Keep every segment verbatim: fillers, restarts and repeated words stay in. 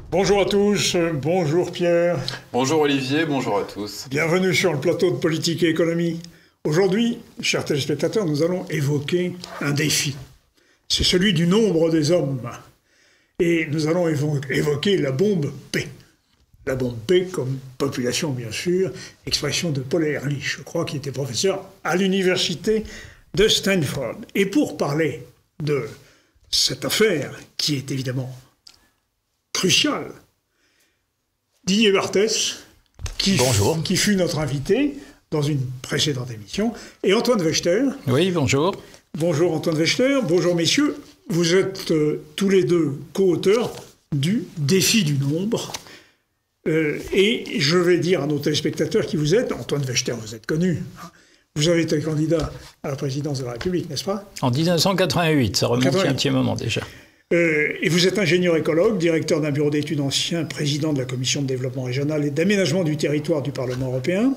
Bonjour à tous, bonjour Pierre. Bonjour Olivier, bonjour à tous. Bienvenue sur le plateau de Politique et Économie. Aujourd'hui, chers téléspectateurs, nous allons évoquer un défi. C'est celui du nombre des hommes. Et nous allons évo- évoquer la bombe P. La bombe P comme population, bien sûr, expression de Paul Ehrlich, je crois, qui était professeur à l'université de Stanford. Et pour parler de cette affaire, qui est évidemment cruciale, Didier Barthès, qui, bonjour. qui fut notre invité dans une précédente émission, et Antoine Wechter. Oui, bonjour. Bonjour Antoine Wechter, bonjour messieurs. Vous êtes euh, tous les deux co-auteurs du défi du nombre. Euh, et je vais dire à nos téléspectateurs qui vous êtes. Antoine Wechter, vous êtes connu. Hein. Vous avez été candidat à la présidence de la République, n'est-ce pas? En mille neuf cent quatre-vingt-huit, ça remonte il y a un petit moment déjà. Euh, et vous êtes ingénieur écologue, directeur d'un bureau d'études ancien, président de la Commission de développement régional et d'aménagement du territoire du Parlement européen.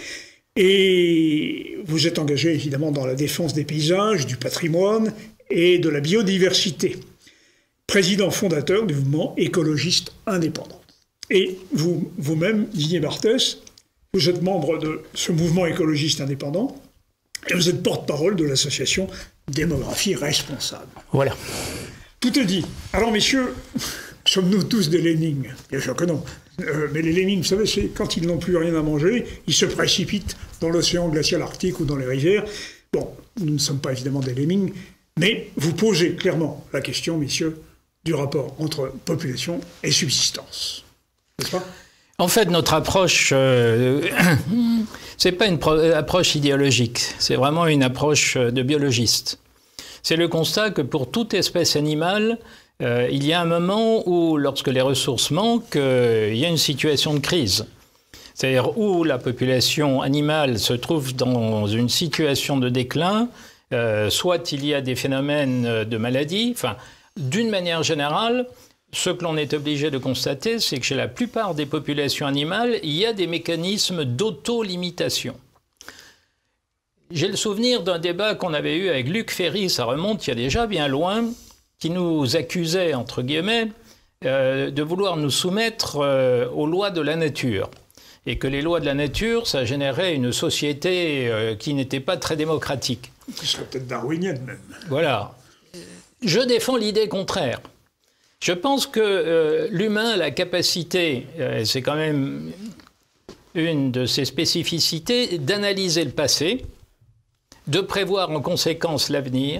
Et vous êtes engagé évidemment dans la défense des paysages, du patrimoine et de la biodiversité. Président fondateur du mouvement écologiste indépendant. Et vous, vous-même, Didier Barthès, vous êtes membre de ce mouvement écologiste indépendant et vous êtes porte-parole de l'association Démographie Responsable. Voilà. Tout est dit. Alors, messieurs, sommes-nous tous des lemmings? Bien sûr que non. Euh, mais les lemmings, vous savez, c'est quand ils n'ont plus rien à manger, ils se précipitent dans l'océan glacial arctique ou dans les rivières. Bon, nous ne sommes pas évidemment des lemmings, mais vous posez clairement la question, messieurs, du rapport entre population et subsistance. N'est-ce pas? En fait, notre approche, euh, c'est pas une approche idéologique, c'est vraiment une approche de biologiste. C'est le constat que pour toute espèce animale, euh, il y a un moment où, lorsque les ressources manquent, euh, il y a une situation de crise. C'est-à-dire où la population animale se trouve dans une situation de déclin, euh, soit il y a des phénomènes de maladie. Enfin, d'une manière générale, ce que l'on est obligé de constater, c'est que chez la plupart des populations animales, il y a des mécanismes d'auto-limitation. J'ai le souvenir d'un débat qu'on avait eu avec Luc Ferry, ça remonte il y a déjà bien loin, qui nous accusait, entre guillemets, euh, de vouloir nous soumettre euh, aux lois de la nature. Et que les lois de la nature, ça générait une société euh, qui n'était pas très démocratique. Qui serait peut-être darwinienne même. Voilà. Je défends l'idée contraire. Je pense que euh, l'humain a la capacité, euh, c'est quand même une de ses spécificités, d'analyser le passé, de prévoir en conséquence l'avenir,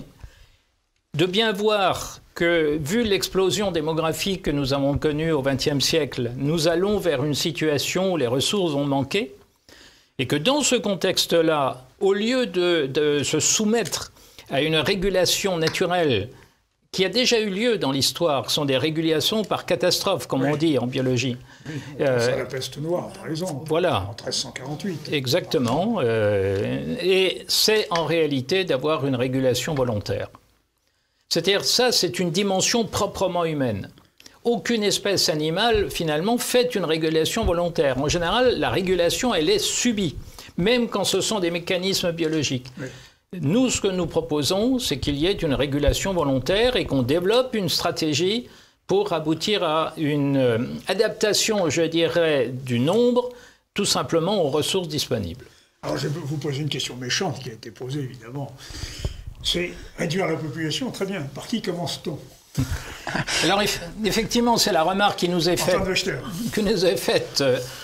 de bien voir que, vu l'explosion démographique que nous avons connue au vingtième siècle, nous allons vers une situation où les ressources ont manqué, et que dans ce contexte-là, au lieu de, de se soumettre à une régulation naturelle qui a déjà eu lieu dans l'histoire, qui sont des régulations par catastrophe, comme oui. on dit en biologie. Oui, on pense euh, à la peste noire, par exemple, voilà. en treize cent quarante-huit. Exactement. Euh, et c'est en réalité d'avoir une régulation volontaire. C'est-à-dire, ça, c'est une dimension proprement humaine. Aucune espèce animale, finalement, fait une régulation volontaire. En général, la régulation, elle est subie, même quand ce sont des mécanismes biologiques. Oui. Nous, ce que nous proposons, c'est qu'il y ait une régulation volontaire et qu'on développe une stratégie pour aboutir à une adaptation, je dirais, du nombre, tout simplement aux ressources disponibles. Alors, je vais vous poser une question méchante qui a été posée, évidemment. C'est réduire la population, très bien. Par qui commence-t-on? Alors, effectivement, c'est la remarque qui nous est faite, que nous est faite,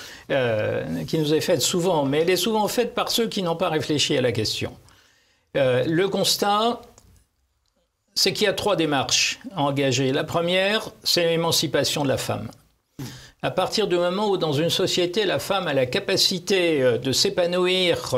euh, qui nous est faite souvent, mais elle est souvent faite par ceux qui n'ont pas réfléchi à la question. Euh, le constat, c'est qu'il y a trois démarches à engager. La première, c'est l'émancipation de la femme. À partir du moment où, dans une société, la femme a la capacité de s'épanouir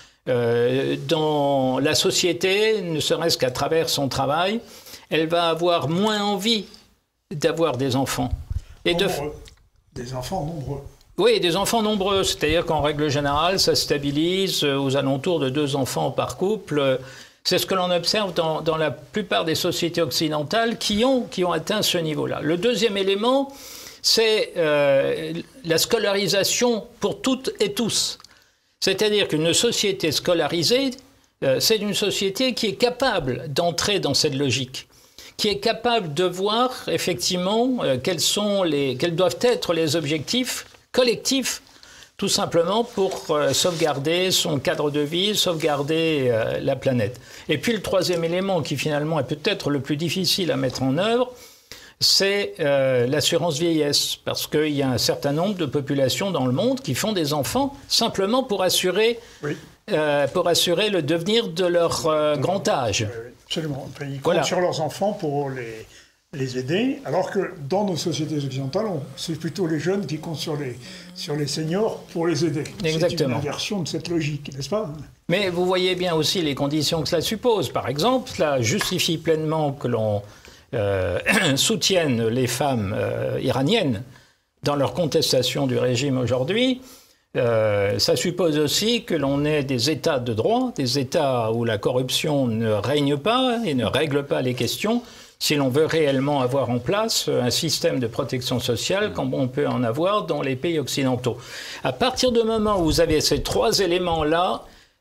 euh, dans la société, ne serait-ce qu'à travers son travail, elle va avoir moins envie d'avoir des enfants. Et nombreux. De... Des enfants nombreux. Oui, des enfants nombreux, c'est-à-dire qu'en règle générale, ça stabilise aux alentours de deux enfants par couple. C'est ce que l'on observe dans, dans la plupart des sociétés occidentales qui ont, qui ont atteint ce niveau-là. Le deuxième élément, c'est euh, la scolarisation pour toutes et tous. C'est-à-dire qu'une société scolarisée, euh, c'est une société qui est capable d'entrer dans cette logique, qui est capable de voir effectivement euh, quels sont les, quels doivent être les objectifs collectifs, tout simplement pour euh, sauvegarder son cadre de vie, sauvegarder euh, la planète. Et puis le troisième élément qui finalement est peut-être le plus difficile à mettre en œuvre, c'est euh, l'assurance vieillesse, parce qu'il y a un certain nombre de populations dans le monde qui font des enfants simplement pour assurer, oui. euh, pour assurer le devenir de leur euh, grand âge. Oui, absolument. Ils comptent voilà. sur leurs enfants pour les, les aider, alors que dans nos sociétés occidentales, c'est plutôt les jeunes qui comptent sur les, sur les seniors pour les aider. Exactement. C'est une inversion de cette logique, n'est-ce pas ? Mais vous voyez bien aussi les conditions que cela suppose. Par exemple, cela justifie pleinement que l'on Euh, soutiennent les femmes euh, iraniennes dans leur contestation du régime aujourd'hui. Euh, ça suppose aussi que l'on ait des États de droit, des États où la corruption ne règne pas et ne règle pas les questions, si l'on veut réellement avoir en place un système de protection sociale comme on peut en avoir dans les pays occidentaux. À partir du moment où vous avez ces trois éléments-là,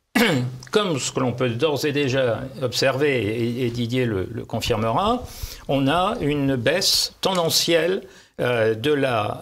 comme ce que l'on peut d'ores et déjà observer, et, et Didier le, le confirmera, on a une baisse tendancielle euh, de la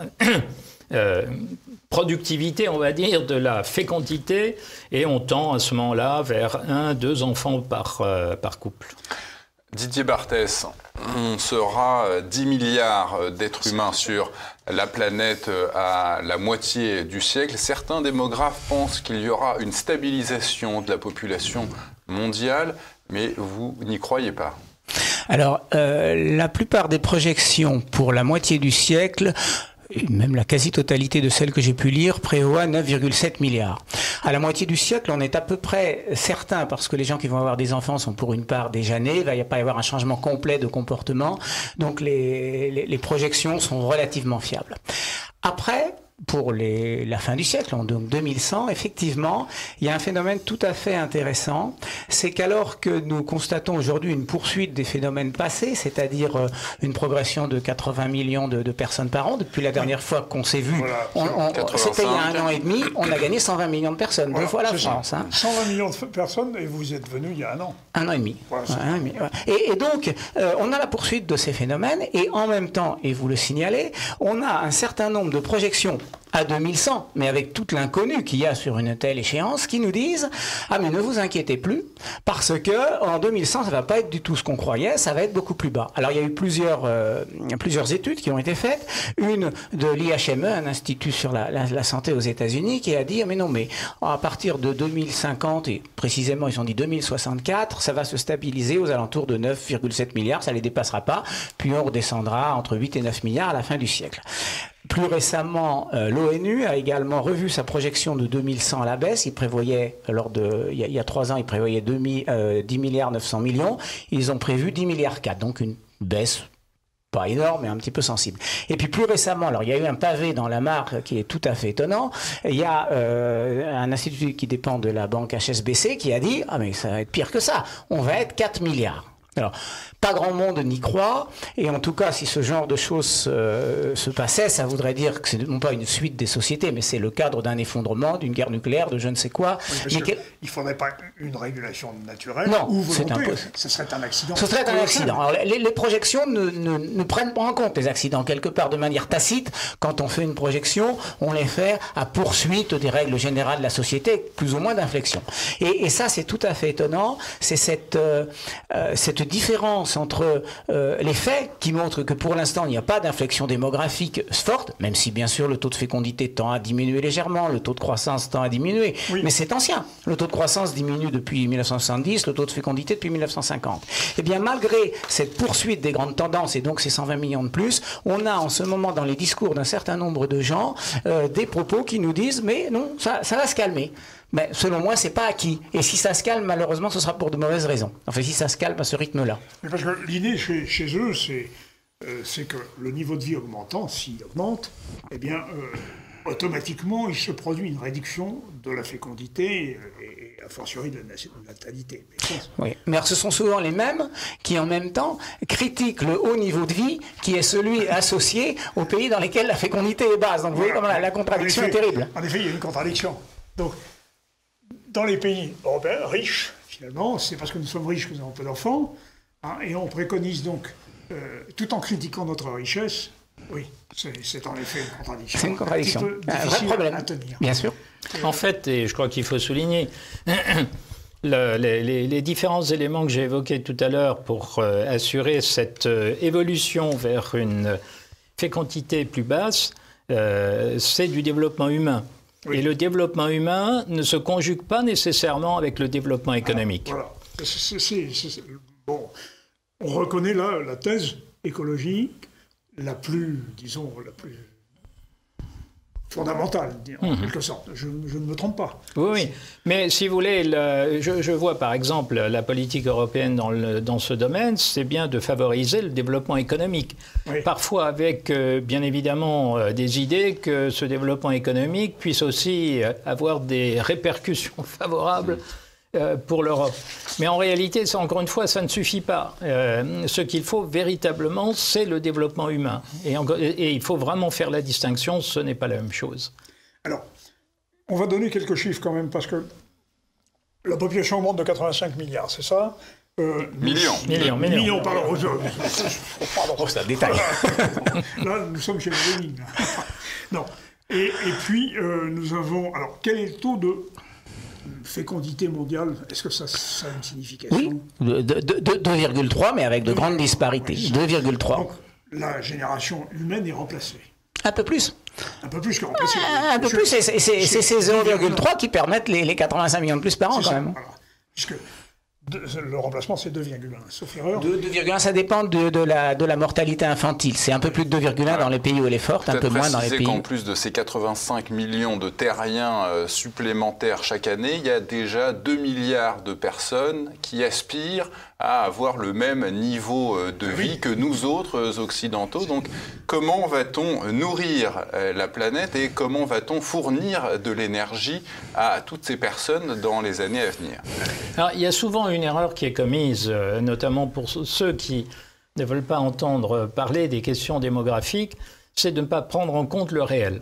euh, productivité, on va dire, de la fécondité, et on tend à ce moment-là vers un, deux enfants par, euh, par couple. Didier Barthès, on sera dix milliards d'êtres humains sur la planète à la moitié du siècle. Certains démographes pensent qu'il y aura une stabilisation de la population mondiale, mais vous n'y croyez pas. Alors, euh, la plupart des projections pour la moitié du siècle, et même la quasi-totalité de celles que j'ai pu lire, prévoit neuf virgule sept milliards. À la moitié du siècle, on est à peu près certain, parce que les gens qui vont avoir des enfants sont pour une part déjà nés, il va pas y avoir un changement complet de comportement, donc les, les, les projections sont relativement fiables. Après, pour les, la fin du siècle, en donc deux mille cent, effectivement, il y a un phénomène tout à fait intéressant, c'est qu'alors que nous constatons aujourd'hui une poursuite des phénomènes passés, c'est-à-dire euh, une progression de quatre-vingts millions de, de personnes par an, depuis la dernière fois qu'on s'est vu, voilà, on, on, c'était il y a un an et demi, on a gagné cent vingt millions de personnes, voilà, deux fois la France. Hein. cent vingt millions de personnes, et vous êtes venu il y a un an. Un an et demi. Voilà, ouais, un an et, demi ouais. et, et donc, euh, on a la poursuite de ces phénomènes, et en même temps, et vous le signalez, on a un certain nombre de projections à deux mille cent, mais avec toute l'inconnu qu'il y a sur une telle échéance, qui nous disent « Ah, mais ne vous inquiétez plus, parce que en deux mille cent, ça va pas être du tout ce qu'on croyait, ça va être beaucoup plus bas. » Alors, il y a eu plusieurs, euh, plusieurs études qui ont été faites. Une de l'I H M E, un institut sur la, la, la santé aux États-Unis, qui a dit « Mais non, mais à partir de deux mille cinquante, et précisément, ils ont dit deux mille soixante-quatre, ça va se stabiliser aux alentours de neuf virgule sept milliards, ça les dépassera pas, puis on redescendra entre huit et neuf milliards à la fin du siècle. » Plus récemment, euh, l'O N U a également revu sa projection de deux mille cent à la baisse. Il prévoyait, lors de, il y a, il y a trois ans, il prévoyait deux mille, euh, dix milliards neuf cents millions. Ils ont prévu dix milliards quatre, donc une baisse pas énorme, mais un petit peu sensible. Et puis plus récemment, alors il y a eu un pavé dans la mare qui est tout à fait étonnant. Il y a euh, un institut qui dépend de la banque H S B C qui a dit « Ah mais ça va être pire que ça, on va être quatre milliards ». Alors, pas grand monde n'y croit, et en tout cas, si ce genre de choses euh, se passait, ça voudrait dire que c'est non pas une suite des sociétés, mais c'est le cadre d'un effondrement, d'une guerre nucléaire, de je ne sais quoi. Oui, parce mais que que... il ne faudrait pas une régulation naturelle non, ou volontaire. C'est ce serait un accident. Ce serait un accident. Alors, les, les projections ne, ne, ne prennent pas en compte les accidents, quelque part de manière tacite. Quand on fait une projection, on les fait à poursuite des règles générales de la société, plus ou moins d'inflexion. Et, et ça, c'est tout à fait étonnant. C'est cette, euh, cette différence entre euh, les faits qui montrent que pour l'instant il n'y a pas d'inflexion démographique forte, même si bien sûr le taux de fécondité tend à diminuer légèrement, le taux de croissance tend à diminuer, oui. Mais c'est ancien. Le taux de croissance diminue depuis mille neuf cent soixante-dix, le taux de fécondité depuis mille neuf cent cinquante. Et bien malgré cette poursuite des grandes tendances et donc ces cent vingt millions de plus, on a en ce moment dans les discours d'un certain nombre de gens euh, des propos qui nous disent mais non, ça, ça va se calmer. Mais selon moi, c'est pas acquis. Et si ça se calme, malheureusement, ce sera pour de mauvaises raisons. Enfin, si ça se calme à ce rythme-là. Mais parce que l'idée chez, chez eux, c'est euh, que le niveau de vie augmentant, s'il augmente, eh bien, euh, automatiquement, il se produit une réduction de la fécondité et, et a fortiori de la natalité. Mais oui, mais ce sont souvent les mêmes qui, en même temps, critiquent le haut niveau de vie qui est celui associé aux pays dans lesquels la fécondité est basse. Donc, vous voyez comment la, la contradiction effet, est terrible. En effet, il y a une contradiction. Donc, dans les pays européens riches, finalement, c'est parce que nous sommes riches que nous avons peu d'enfants, hein, et on préconise donc euh, tout en critiquant notre richesse, oui, c'est en effet une contradiction. C'est une contradiction. Un, un vrai problème. À tenir. Bien sûr. En fait, et je crois qu'il faut souligner, le, les, les, les différents éléments que j'ai évoqués tout à l'heure pour euh, assurer cette euh, évolution vers une fécondité plus basse, euh, c'est du développement humain. Oui. Et le développement humain ne se conjugue pas nécessairement avec le développement économique. Ah, voilà. C'est, c'est, c'est, bon, on reconnaît là la thèse écologique la plus, disons, la plus fondamentale, en mmh. quelque sorte. Je, je ne me trompe pas. Oui, oui. Mais si vous voulez, le, je, je vois par exemple la politique européenne dans, le, dans ce domaine, c'est bien de favoriser le développement économique. Oui. Parfois avec, euh, bien évidemment, euh, des idées que ce développement économique puisse aussi euh, avoir des répercussions favorables euh, pour l'Europe. Mais en réalité, ça, encore une fois, ça ne suffit pas. Euh, ce qu'il faut véritablement, c'est le développement humain. Et, en, et il faut vraiment faire la distinction, ce n'est pas la même chose. Alors, on va donner quelques chiffres quand même, parce que la population augmente de quatre-vingt-cinq milliards, c'est ça euh, Millions. Millions, millions. Millions, pardon. pardon, oh, c'est un détail. Là, nous sommes chez les Lénine. Non. Et, et puis, euh, nous avons... Alors, quel est le taux de fécondité mondiale? Est-ce que ça, ça a une signification? Oui, deux virgule trois, mais avec de grandes disparités. deux virgule trois. Donc, la génération humaine est remplacée. Un peu plus. Un peu plus que remplacée. Un peu plus, c'est ces zéro virgule trois qui permettent les, les quatre-vingt-cinq millions de plus par an, quand ça, même. Voilà. Puisque de, le remplacement, c'est deux virgule un, sauf erreur. deux virgule un, ça dépend de, de, la, de la mortalité infantile. C'est un peu plus de deux virgule un dans les pays où elle est forte, un peu moins dans les pays... qu'en plus de ces quatre-vingt-cinq millions de terriens euh, supplémentaires chaque année, il y a déjà deux milliards de personnes qui aspirent à avoir le même niveau de vie oui. que nous autres occidentaux. Donc, comment va-t-on nourrir la planète et comment va-t-on fournir de l'énergie à toutes ces personnes dans les années à venir? Alors, il y a souvent une erreur qui est commise, notamment pour ceux qui ne veulent pas entendre parler des questions démographiques, c'est de ne pas prendre en compte le réel.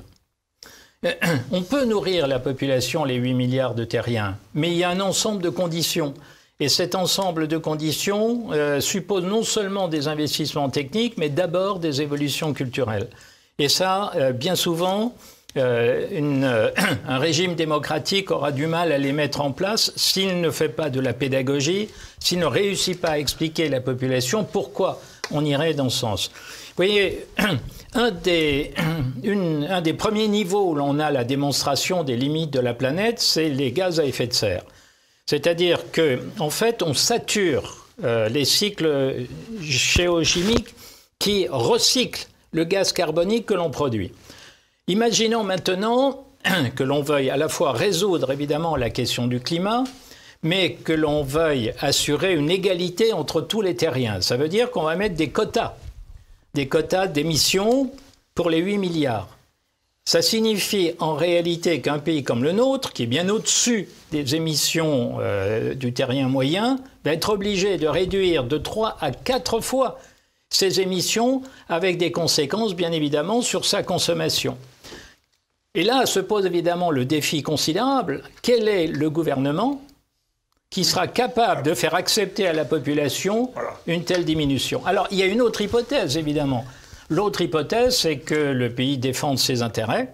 On peut nourrir la population, les huit milliards de terriens, mais il y a un ensemble de conditions. Et cet ensemble de conditions euh, suppose non seulement des investissements techniques, mais d'abord des évolutions culturelles. Et ça, euh, bien souvent, euh, une, euh, un régime démocratique aura du mal à les mettre en place s'il ne fait pas de la pédagogie, s'il ne réussit pas à expliquer à la population pourquoi on irait dans ce sens. Vous voyez, un des, une, un des premiers niveaux où l'on a la démonstration des limites de la planète, c'est les gaz à effet de serre. C'est-à-dire qu'en en fait, on sature euh, les cycles géochimiques qui recyclent le gaz carbonique que l'on produit. Imaginons maintenant que l'on veuille à la fois résoudre évidemment la question du climat, mais que l'on veuille assurer une égalité entre tous les terriens. Ça veut dire qu'on va mettre des quotas, des quotas d'émissions pour les huit milliards. Ça signifie en réalité qu'un pays comme le nôtre, qui est bien au-dessus des émissions euh, du terrien moyen, va être obligé de réduire de trois à quatre fois ses émissions, avec des conséquences bien évidemment sur sa consommation. Et là se pose évidemment le défi considérable. Quel est le gouvernement qui sera capable de faire accepter à la population une telle diminution? Alors il y a une autre hypothèse évidemment. L'autre hypothèse, c'est que le pays défende ses intérêts.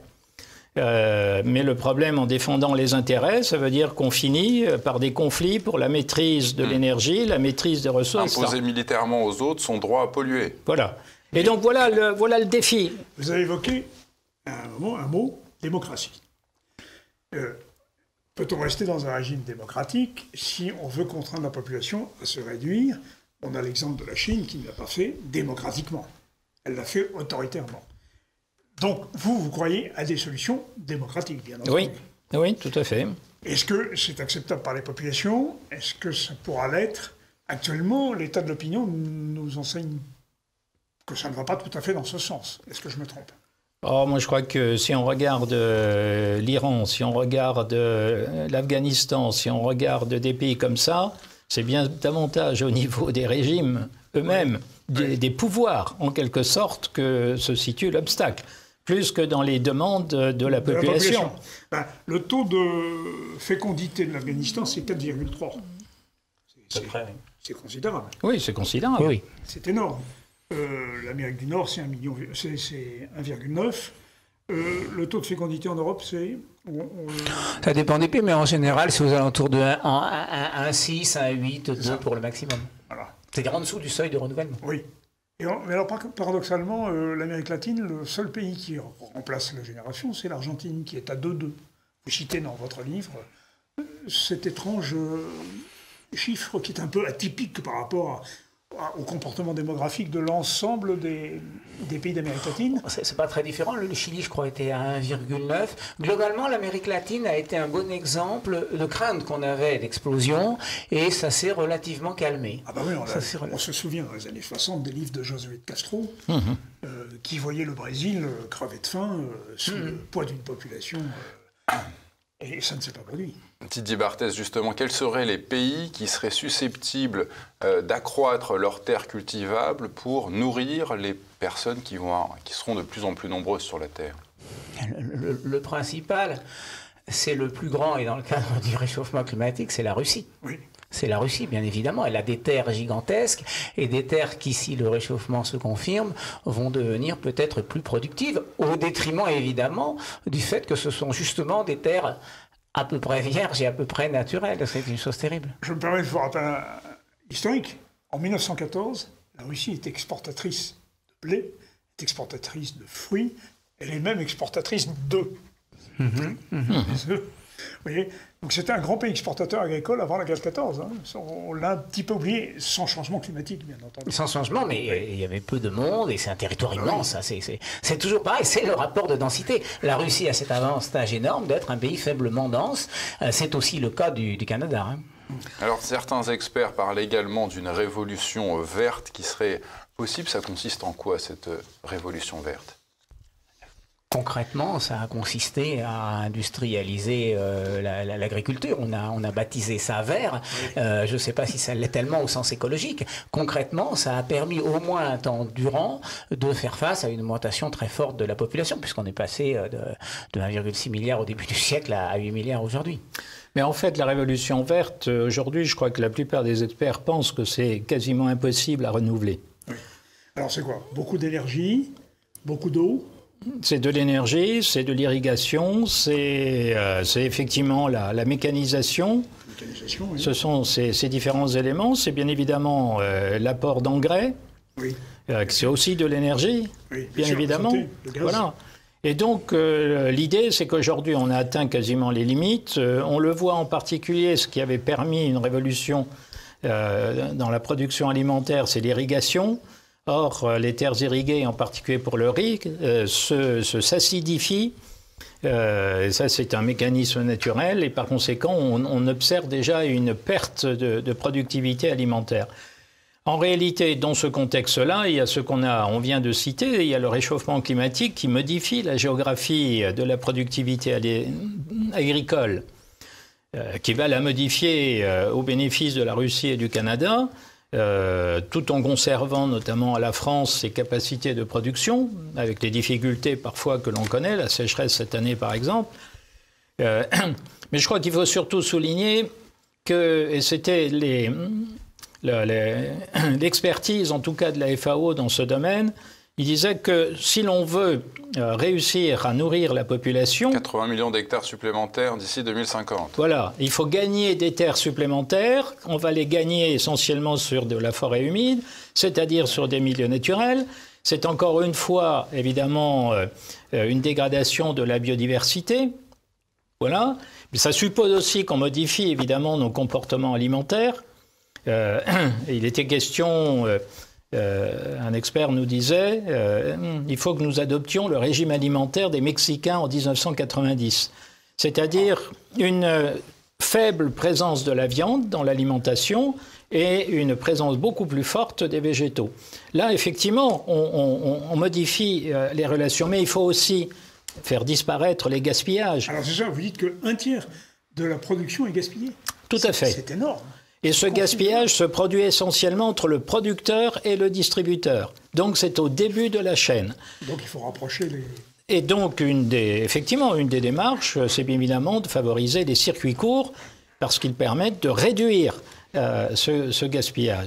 Euh, mais le problème en défendant les intérêts, ça veut dire qu'on finit par des conflits pour la maîtrise de mmh. l'énergie, la maîtrise des ressources. Imposer militairement aux autres son droit à polluer. Voilà. Et donc voilà le, voilà le défi. Vous avez évoqué un moment, un mot, démocratie. Euh, peut-on rester dans un régime démocratique si on veut contraindre la population à se réduire? On a l'exemple de la Chine qui ne l'a pas fait démocratiquement. Elle l'a fait autoritairement. Donc, vous, vous croyez à des solutions démocratiques, bien entendu. Oui, oui, tout à fait. Est-ce que c'est acceptable par les populations? Est-ce que ça pourra l'être? Actuellement, l'état de l'opinion nous enseigne que ça ne va pas tout à fait dans ce sens. Est-ce que je me trompe? Oh, moi, je crois que si on regarde euh, l'Iran, si on regarde euh, l'Afghanistan, si on regarde des pays comme ça, c'est bien davantage au niveau des régimes eux-mêmes, oui. Des, oui. des pouvoirs, en quelque sorte, que se situe l'obstacle, plus que dans les demandes de la population. De la population. Ben, le taux de fécondité de l'Afghanistan, c'est quatre virgule trois. C'est considérable. Oui, c'est considérable. Oui. C'est énorme. Euh, L'Amérique du Nord, c'est un million, c'est un virgule neuf. Euh, le taux de fécondité en Europe, c'est... On, on... Ça dépend des pays, mais en général, c'est aux alentours de un virgule six, un virgule huit, deux pour le maximum. Voilà. C'est en dessous du seuil de renouvellement. Oui. Et on, mais alors, paradoxalement, euh, l'Amérique latine, le seul pays qui remplace la génération, c'est l'Argentine, qui est à deux virgule deux. Vous citez dans votre livre cet étrange euh, chiffre qui est un peu atypique par rapport à, à, au comportement démographique de l'ensemble des, des pays d'Amérique latine. C'est pas très différent. Le Chili, je crois, était à un virgule neuf. Globalement, l'Amérique latine a été un bon exemple de crainte qu'on avait d'explosion, et ça s'est relativement calmé. Ah bah oui, on, a, on se souvient dans les années soixante des livres de Josué de Castro, mmh. euh, qui voyait le Brésil euh, crever de faim euh, sous mmh. le poids d'une population... Euh, Et ça ne s'est pas produit. Didier Barthès, justement, quels seraient les pays qui seraient susceptibles euh, d'accroître leurs terres cultivables pour nourrir les personnes qui, vont, qui seront de plus en plus nombreuses sur la Terre? Le, le, le principal, c'est le plus grand, et dans le cadre du réchauffement climatique, c'est la Russie. Oui. C'est la Russie, bien évidemment. Elle a des terres gigantesques, et des terres qui, si le réchauffement se confirme, vont devenir peut-être plus productives, au détriment, évidemment, du fait que ce sont justement des terres à peu près vierges et à peu près naturelles. C'est une chose terrible. Je me permets de vous rappeler un historique. En mille neuf cent quatorze, la Russie est exportatrice de blé, est exportatrice de fruits, elle est même exportatrice d'œufs. Mmh, mmh. Des œufs. Vous voyez, donc c'était un grand pays exportateur agricole avant la guerre de quatorze. Hein. On l'a un petit peu oublié, sans changement climatique, bien entendu. Sans changement, mais euh, il y avait peu de monde et c'est un territoire immense. Oui. C'est toujours pareil, c'est le rapport de densité. La Russie a cet avantage énorme d'être un pays faiblement dense. Euh, c'est aussi le cas du, du Canada. Hein. Alors certains experts parlent également d'une révolution verte qui serait possible. Ça consiste en quoi, cette révolution verte ? Concrètement, ça a consisté à industrialiser euh, l'agriculture. On a, on a baptisé ça vert. Euh, je ne sais pas si ça l'est tellement au sens écologique. Concrètement, ça a permis au moins un temps durant de faire face à une augmentation très forte de la population, puisqu'on est passé de, de un virgule six milliard au début du siècle à huit milliards aujourd'hui. Mais en fait, la révolution verte, aujourd'hui, je crois que la plupart des experts pensent que c'est quasiment impossible à renouveler. Oui. Alors c'est quoi? Beaucoup d'énergie, beaucoup d'eau? C'est de l'énergie, c'est de l'irrigation, c'est euh, effectivement la, la mécanisation. mécanisation oui. Ce sont ces, ces différents éléments. C'est bien évidemment euh, l'apport d'engrais. Oui. Euh, c'est aussi de l'énergie, oui, bien, bien sûr, évidemment. Santé, le gaz. Voilà. Et donc, euh, l'idée, c'est qu'aujourd'hui, on a atteint quasiment les limites. Euh, on le voit en particulier, ce qui avait permis une révolution euh, dans la production alimentaire, c'est l'irrigation. Or, les terres irriguées, en particulier pour le riz, euh, se, se s'acidifient. Euh, ça, c'est un mécanisme naturel. Et par conséquent, on, on observe déjà une perte de, de productivité alimentaire. En réalité, dans ce contexte-là, il y a ce qu'on a, on vient de citer, il y a le réchauffement climatique qui modifie la géographie de la productivité agricole, euh, qui va la modifier euh, au bénéfice de la Russie et du Canada. Euh, tout en conservant notamment à la France ses capacités de production, avec les difficultés parfois que l'on connaît, la sécheresse cette année par exemple. Euh, mais je crois qu'il faut surtout souligner que, et c'était les, l'expertise en tout cas de la F A O dans ce domaine, il disait que si l'on veut euh, réussir à nourrir la population... quatre-vingts millions d'hectares supplémentaires d'ici deux mille cinquante. Voilà, il faut gagner des terres supplémentaires. On va les gagner essentiellement sur de la forêt humide, c'est-à-dire sur des milieux naturels. C'est encore une fois, évidemment, euh, une dégradation de la biodiversité. Voilà. Mais ça suppose aussi qu'on modifie, évidemment, nos comportements alimentaires. Euh, il était question... Euh, Euh, un expert nous disait euh, il faut que nous adoptions le régime alimentaire des Mexicains en dix-neuf cent quatre-vingt-dix. C'est-à-dire une faible présence de la viande dans l'alimentation et une présence beaucoup plus forte des végétaux. Là, effectivement, on, on, on modifie euh, les relations, mais il faut aussi faire disparaître les gaspillages. Alors c'est ça, vous dites qu'un tiers de la production est gaspillée. Tout à fait. C'est énorme. Et ce gaspillage se produit essentiellement entre le producteur et le distributeur. Donc c'est au début de la chaîne. Donc il faut rapprocher les... Et donc, une des, effectivement, une des démarches, c'est bien évidemment de favoriser les circuits courts parce qu'ils permettent de réduire euh, ce, ce gaspillage.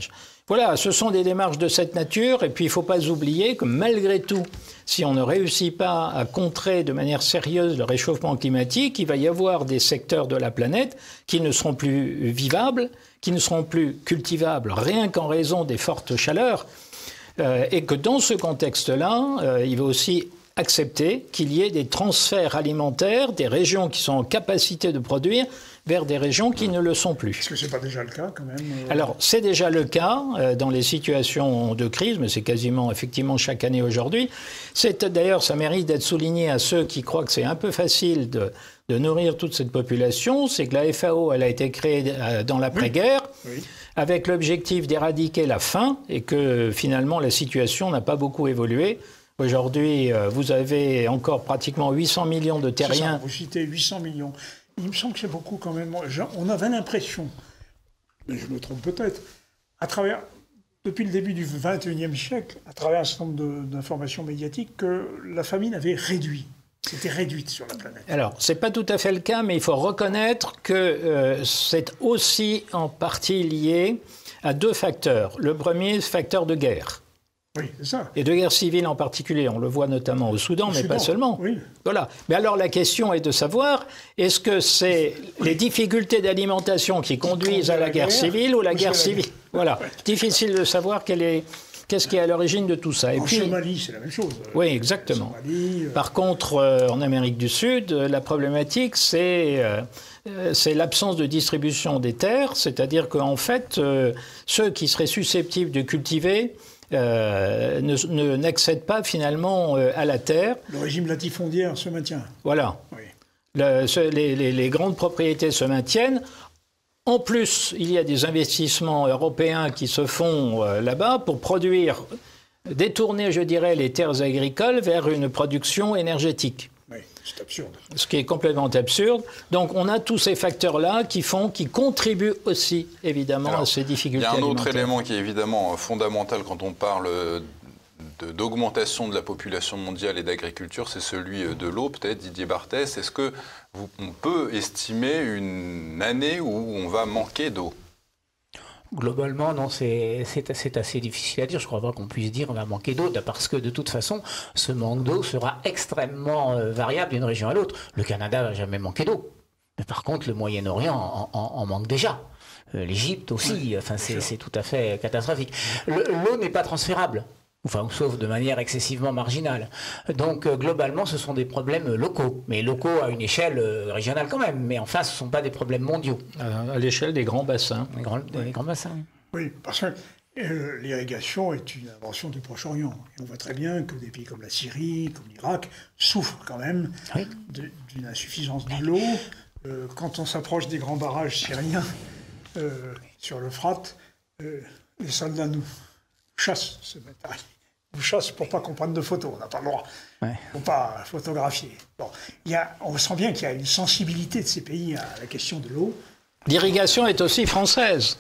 Voilà, ce sont des démarches de cette nature. Et puis, il ne faut pas oublier que malgré tout, si on ne réussit pas à contrer de manière sérieuse le réchauffement climatique, il va y avoir des secteurs de la planète qui ne seront plus vivables, qui ne seront plus cultivables, rien qu'en raison des fortes chaleurs. Euh, et que dans ce contexte-là, euh, il va aussi accepter qu'il y ait des transferts alimentaires des régions qui sont en capacité de produire vers des régions qui ne le sont plus. Est-ce que ce n'est pas déjà le cas quand même euh... Alors, c'est déjà le cas euh, dans les situations de crise, mais c'est quasiment, effectivement, chaque année aujourd'hui. C'est d'ailleurs, ça mérite d'être souligné à ceux qui croient que c'est un peu facile de, de nourrir toute cette population, c'est que la F A O, elle a été créée euh, dans l'après-guerre, oui. Oui. avec l'objectif d'éradiquer la faim, et que finalement, la situation n'a pas beaucoup évolué. Aujourd'hui, euh, vous avez encore pratiquement huit cents millions de terriens. Ça, vous citez huit cents millions. Il me semble que c'est beaucoup quand même. On avait l'impression, mais je me trompe peut-être, à travers, depuis le début du vingt et unième siècle, à travers un certain nombre d'informations médiatiques, que la famine avait réduit. C'était réduite sur la planète. Alors, ce n'est pas tout à fait le cas, mais il faut reconnaître que euh, c'est aussi en partie lié à deux facteurs. Le premier, facteur de guerre. Oui, c'est ça. Et de guerre civile en particulier. On le voit notamment au Soudan, au mais Soudan, pas seulement. Oui. Voilà. Mais alors la question est de savoir, est-ce que c'est les difficultés d'alimentation qui conduisent à la, la guerre, guerre civile ou la guerre civile la... Voilà. Difficile de savoir quelle est... Qu'est-ce qui est à l'origine de tout ça? Et en puis, Somalie, c'est la même chose. Oui, exactement. Somalie, euh... Par contre, euh, en Amérique du Sud, la problématique, c'est euh, c'est l'absence de distribution des terres, c'est-à-dire qu'en fait, euh, ceux qui seraient susceptibles de cultiver euh, ne, ne, n'accèdent pas finalement euh, à la terre. Le régime latifondiaire se maintient. Voilà. Oui. Le, ce, les, les, les grandes propriétés se maintiennent. En plus, il y a des investissements européens qui se font euh, là-bas pour produire, détourner, je dirais, les terres agricoles vers une production énergétique. Oui, c'est absurde. Ce qui est complètement absurde. Donc, on a tous ces facteurs-là qui font, qui contribuent aussi, évidemment, Alors, à ces difficultés alimentaires. Il y a un autre alimentaires. élément qui est évidemment fondamental quand on parle de, d'augmentation de la population mondiale et d'agriculture, c'est celui de l'eau, peut-être, Didier Barthès. Est-ce que vous, on peut estimer une année où on va manquer d'eau? Globalement, non, c'est, c'est, c'est assez difficile à dire. Je ne crois pas qu'on puisse dire qu'on va manquer d'eau, parce que de toute façon, ce manque d'eau sera extrêmement euh, variable d'une région à l'autre. Le Canada va jamais manquer d'eau. Mais par contre, le Moyen-Orient en, en, en manque déjà. Euh, L'Égypte aussi, enfin, c'est, c'est tout à fait catastrophique. Le, l'eau n'est pas transférable. Enfin, sauf de manière excessivement marginale. Donc, euh, globalement, ce sont des problèmes locaux. Mais locaux à une échelle euh, régionale quand même. Mais enfin, ce ne sont pas des problèmes mondiaux. À, à l'échelle des grands bassins. Les grands, les grands bassins, oui. Oui, parce que euh, l'irrigation est une invention du Proche-Orient. Et on voit très bien que des pays comme la Syrie, comme l'Irak, souffrent quand même oui. de, d'une insuffisance de l'eau. Euh, quand on s'approche des grands barrages syriens euh, sur l'Euphrate, euh, les soldats nous chasse ce matériel. On chasse pour pas qu'on prenne de photos, on n'a pas le droit. Ouais. Faut pas photographier. Bon, il y a, on sent bien qu'il y a une sensibilité de ces pays à la question de l'eau. L'irrigation est aussi française.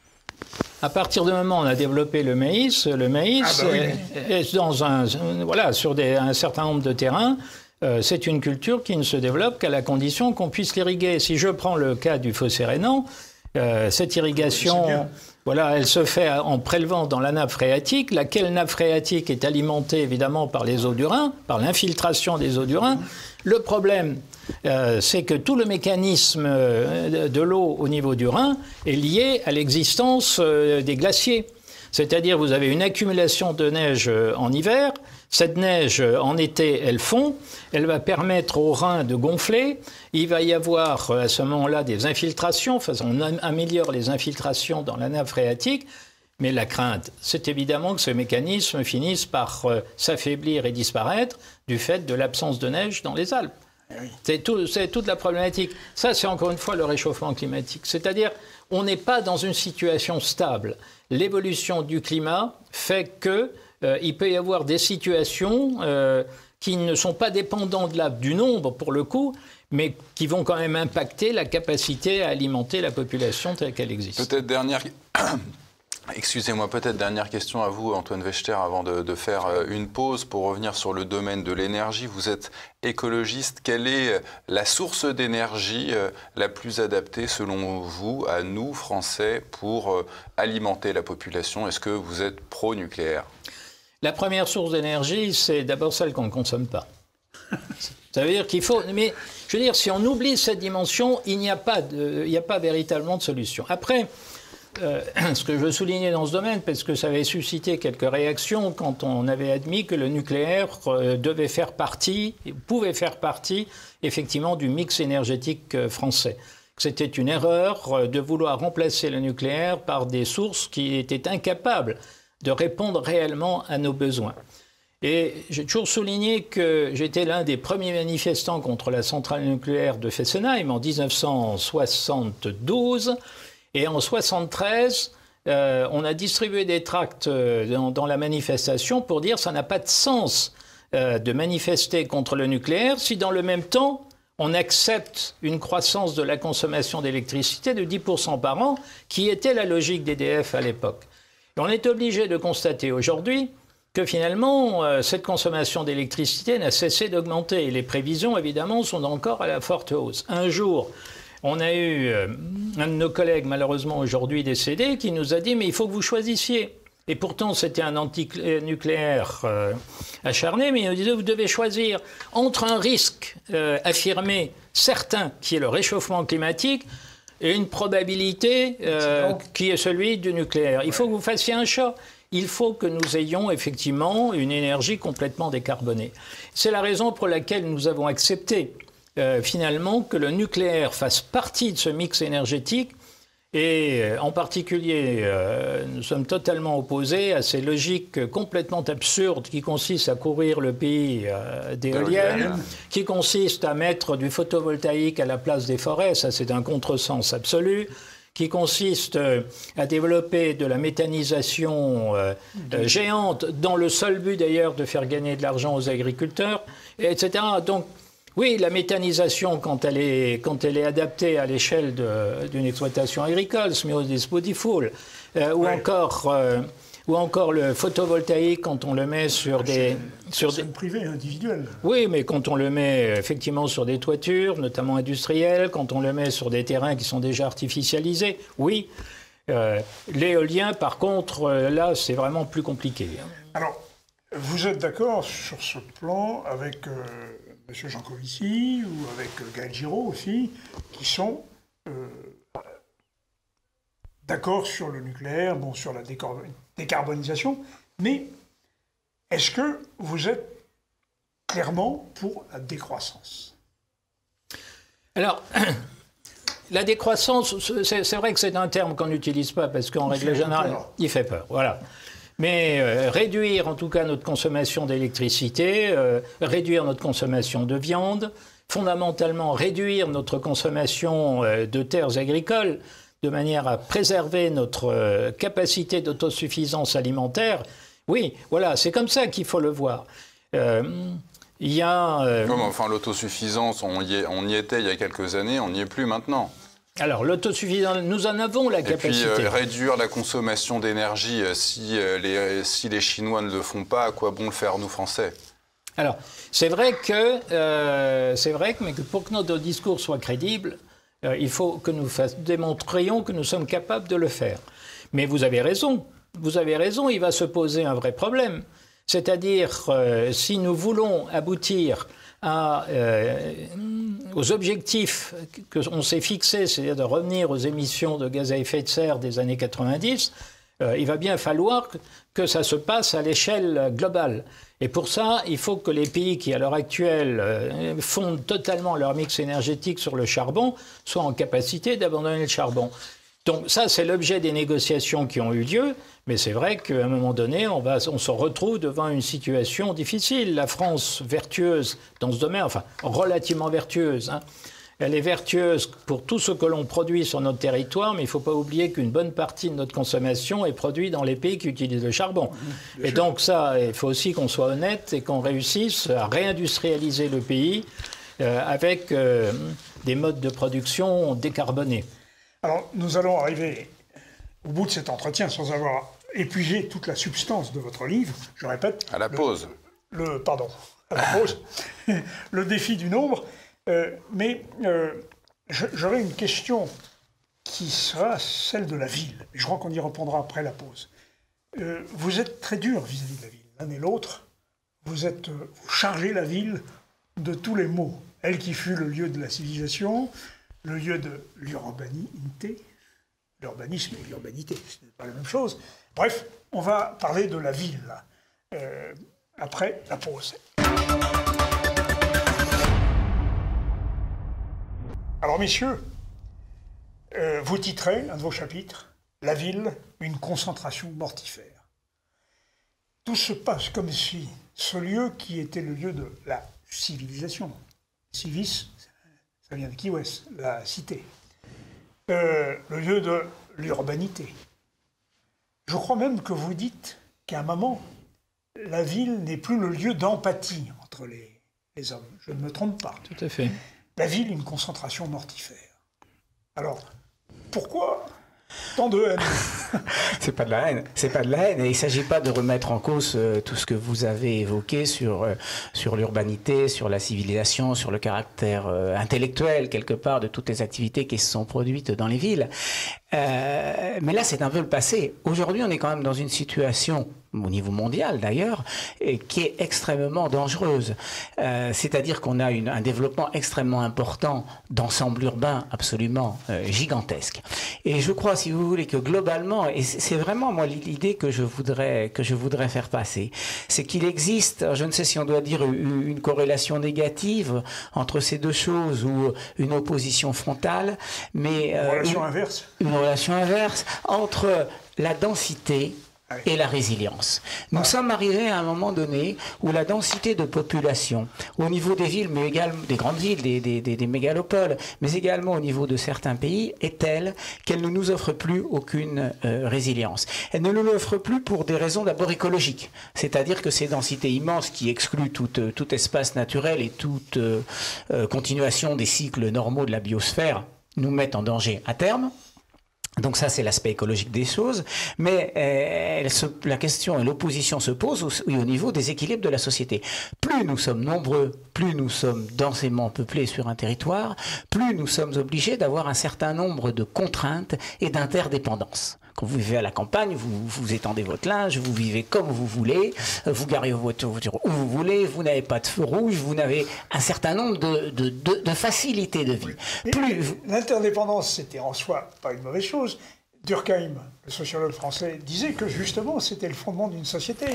À partir du moment où on a développé le maïs, le maïs ah bah oui. est, est dans un, voilà, sur des, un certain nombre de terrains, euh, c'est une culture qui ne se développe qu'à la condition qu'on puisse l'irriguer. Si je prends le cas du fossé rhénan, euh, cette irrigation... Voilà, elle se fait en prélevant dans la nappe phréatique, laquelle nappe phréatique est alimentée évidemment par les eaux du Rhin, par l'infiltration des eaux du Rhin. Le problème, euh, c'est que tout le mécanisme euh, de l'eau au niveau du Rhin est lié à l'existence euh, des glaciers. C'est-à-dire, vous avez une accumulation de neige en hiver. Cette neige, en été, elle fond. Elle va permettre au Rhin de gonfler. Il va y avoir, à ce moment-là, des infiltrations. Enfin, on améliore les infiltrations dans la nappe phréatique. Mais la crainte, c'est évidemment que ce mécanisme finisse par euh, s'affaiblir et disparaître du fait de l'absence de neige dans les Alpes. Oui. C'est, tout, c'est toute la problématique. Ça, c'est encore une fois le réchauffement climatique. C'est-à-dire, on n'est pas dans une situation stable. L'évolution du climat fait que euh, il peut y avoir des situations euh, qui ne sont pas dépendantes de la, du nombre, pour le coup, mais qui vont quand même impacter la capacité à alimenter la population telle qu'elle existe. Peut-être dernière... Excusez-moi, peut-être dernière question à vous, Antoine Wechter, avant de, de faire une pause pour revenir sur le domaine de l'énergie. Vous êtes écologiste. Quelle est la source d'énergie la plus adaptée, selon vous, à nous, Français, pour alimenter la population? Est-ce que vous êtes pro-nucléaire? La première source d'énergie, c'est d'abord celle qu'on ne consomme pas. Ça veut dire qu'il faut... Mais je veux dire, si on oublie cette dimension, il n'y a pas de, il n'y a pas véritablement de solution. Après... Euh, ce que je veux souligner dans ce domaine, parce que ça avait suscité quelques réactions quand on avait admis que le nucléaire euh, devait faire partie, pouvait faire partie, effectivement, du mix énergétique euh, français. C'était une erreur euh, de vouloir remplacer le nucléaire par des sources qui étaient incapables de répondre réellement à nos besoins. Et j'ai toujours souligné que j'étais l'un des premiers manifestants contre la centrale nucléaire de Fessenheim en mille neuf cent soixante-douze. Et en soixante-treize, euh, on a distribué des tracts euh, dans, dans la manifestation pour dire que ça n'a pas de sens euh, de manifester contre le nucléaire si dans le même temps, on accepte une croissance de la consommation d'électricité de dix pour cent par an, qui était la logique d'E D F à l'époque. Et on est obligé de constater aujourd'hui que finalement, euh, cette consommation d'électricité n'a cessé d'augmenter. Et les prévisions, évidemment, sont encore à la forte hausse. Un jour... On a eu euh, un de nos collègues, malheureusement aujourd'hui décédé, qui nous a dit « mais il faut que vous choisissiez ». Et pourtant, c'était un anti-nucléaire euh, acharné, mais il nous disait « vous devez choisir entre un risque euh, affirmé, certain, qui est le réchauffement climatique, et une probabilité euh, qui est celui du nucléaire. Il faut que vous fassiez un choix. Il faut que nous ayons effectivement une énergie complètement décarbonée. C'est la raison pour laquelle nous avons accepté Euh, finalement, que le nucléaire fasse partie de ce mix énergétique et euh, en particulier, euh, nous sommes totalement opposés à ces logiques complètement absurdes qui consistent à couvrir le pays euh, d'éoliennes, qui consistent à mettre du photovoltaïque à la place des forêts, ça c'est un contresens absolu, qui consiste euh, à développer de la méthanisation euh, euh, géante dans le seul but d'ailleurs de faire gagner de l'argent aux agriculteurs, et cetera. Donc, oui, la méthanisation, quand elle est, quand elle est adaptée à l'échelle d'une exploitation agricole, Smio Dispotiful, euh, ou, ouais. encore, euh, ou encore le photovoltaïque, quand on le met sur des... Sur des privées, individuelles. Oui, mais quand on le met effectivement sur des toitures, notamment industrielles, quand on le met sur des terrains qui sont déjà artificialisés, oui. Euh, L'éolien, par contre, euh, là, c'est vraiment plus compliqué. Alors, vous êtes d'accord sur ce plan avec... Euh... M. Jancovici ou avec Gaël Giraud aussi, qui sont euh, d'accord sur le nucléaire, bon, sur la décarbonisation, mais est-ce que vous êtes clairement pour la décroissance? Alors, la décroissance, c'est vrai que c'est un terme qu'on n'utilise pas parce qu'en règle générale, il fait peur, voilà. Mais euh, réduire en tout cas notre consommation d'électricité, euh, réduire notre consommation de viande, fondamentalement réduire notre consommation euh, de terres agricoles de manière à préserver notre euh, capacité d'autosuffisance alimentaire, oui, voilà, c'est comme ça qu'il faut le voir. Euh, il y a... Euh... Comme, enfin, l'autosuffisance, on, on y était il y a quelques années, on n'y est plus maintenant. Alors, l'autosuffisance, nous en avons la capacité. Et puis, euh, réduire la consommation d'énergie, euh, si, euh, les, si les Chinois ne le font pas, à quoi bon le faire, nous, Français? Alors, c'est vrai que, euh, c'est vrai que, mais que pour que notre discours soit crédible, euh, il faut que nous fasse, démontrions que nous sommes capables de le faire. Mais vous avez raison, vous avez raison, il va se poser un vrai problème. C'est-à-dire, euh, si nous voulons aboutir à, euh, aux objectifs qu'on s'est fixés, c'est-à-dire de revenir aux émissions de gaz à effet de serre des années quatre-vingt-dix, euh, il va bien falloir que, que ça se passe à l'échelle globale. Et pour ça, il faut que les pays qui, à l'heure actuelle, euh, fondent totalement leur mix énergétique sur le charbon, soient en capacité d'abandonner le charbon. Donc ça, c'est l'objet des négociations qui ont eu lieu, mais c'est vrai qu'à un moment donné, on, va, on se retrouve devant une situation difficile. La France, vertueuse dans ce domaine, enfin relativement vertueuse, hein, elle est vertueuse pour tout ce que l'on produit sur notre territoire, mais il ne faut pas oublier qu'une bonne partie de notre consommation est produite dans les pays qui utilisent le charbon. Bien et sûr. Donc ça, il faut aussi qu'on soit honnête et qu'on réussisse à réindustrialiser le pays euh, avec euh, des modes de production décarbonés. Alors, nous allons arriver au bout de cet entretien, sans avoir épuisé toute la substance de votre livre, je répète... À la le, pause. Le, pardon, à la pause. Le défi du nombre. Euh, mais euh, j'aurais une question qui sera celle de la ville. Je crois qu'on y répondra après la pause. Euh, vous êtes très dur vis-à-vis de la ville, l'un et l'autre. Vous êtes, euh, vous chargez la ville de tous les maux. Elle qui fut le lieu de la civilisation, le lieu de l'urbanité. L'urbanisme et l'urbanité, ce n'est pas la même chose. Bref, on va parler de la ville, là, euh, après la pause. Alors, messieurs, euh, vous titrez un de vos chapitres « La ville, une concentration mortifère ». Tout se passe comme si ce lieu qui était le lieu de la civilisation, civis, ça vient de Key West, la cité, euh, le lieu de l'urbanité. Je crois même que vous dites qu'à un moment, la ville n'est plus le lieu d'empathie entre les, les hommes. Je ne me trompe pas. Tout à fait. La ville, une concentration mortifère. Alors, pourquoi tant de haine? C'est pas de la haine, c'est pas de la haine. Et il ne s'agit pas de remettre en cause euh, tout ce que vous avez évoqué sur, euh, sur l'urbanité, sur la civilisation, sur le caractère euh, intellectuel, quelque part, de toutes les activités qui se sont produites dans les villes. Euh, mais là, c'est un peu le passé. Aujourd'hui, on est quand même dans une situation, au niveau mondial d'ailleurs, qui est extrêmement dangereuse. Euh, c'est-à-dire qu'on a une, un développement extrêmement important d'ensemble urbain absolument euh, gigantesque. Et je crois, si vous voulez, que globalement, et c'est vraiment moi l'idée que je voudrais que je voudrais faire passer, c'est qu'il existe, je ne sais si on doit dire une, une corrélation négative entre ces deux choses ou une opposition frontale, mais euh, relation une, inverse. Une relation inverse entre la densité et la résilience. Nous ah. sommes arrivés à un moment donné où la densité de population, au niveau des villes, mais également des grandes villes, des, des, des, des mégalopoles, mais également au niveau de certains pays, est telle qu'elle ne nous offre plus aucune euh, résilience. Elle ne nous l'offre plus pour des raisons d'abord écologiques, c'est-à-dire que ces densités immenses qui excluent tout, euh, tout espace naturel et toute euh, euh, continuation des cycles normaux de la biosphère nous mettent en danger à terme. Donc ça, c'est l'aspect écologique des choses, mais euh, elle se, la question et l'opposition se posent au, au niveau des équilibres de la société. Plus nous sommes nombreux, plus nous sommes densément peuplés sur un territoire, plus nous sommes obligés d'avoir un certain nombre de contraintes et d'interdépendances. Quand vous vivez à la campagne, vous, vous étendez votre linge, vous vivez comme vous voulez, vous garez votre voiture où vous voulez, vous n'avez pas de feu rouge, vous n'avez un certain nombre de, de, de, de facilités de vie. Plus... L'interdépendance, c'était en soi pas une mauvaise chose. Durkheim, le sociologue français, disait que justement c'était le fondement d'une société.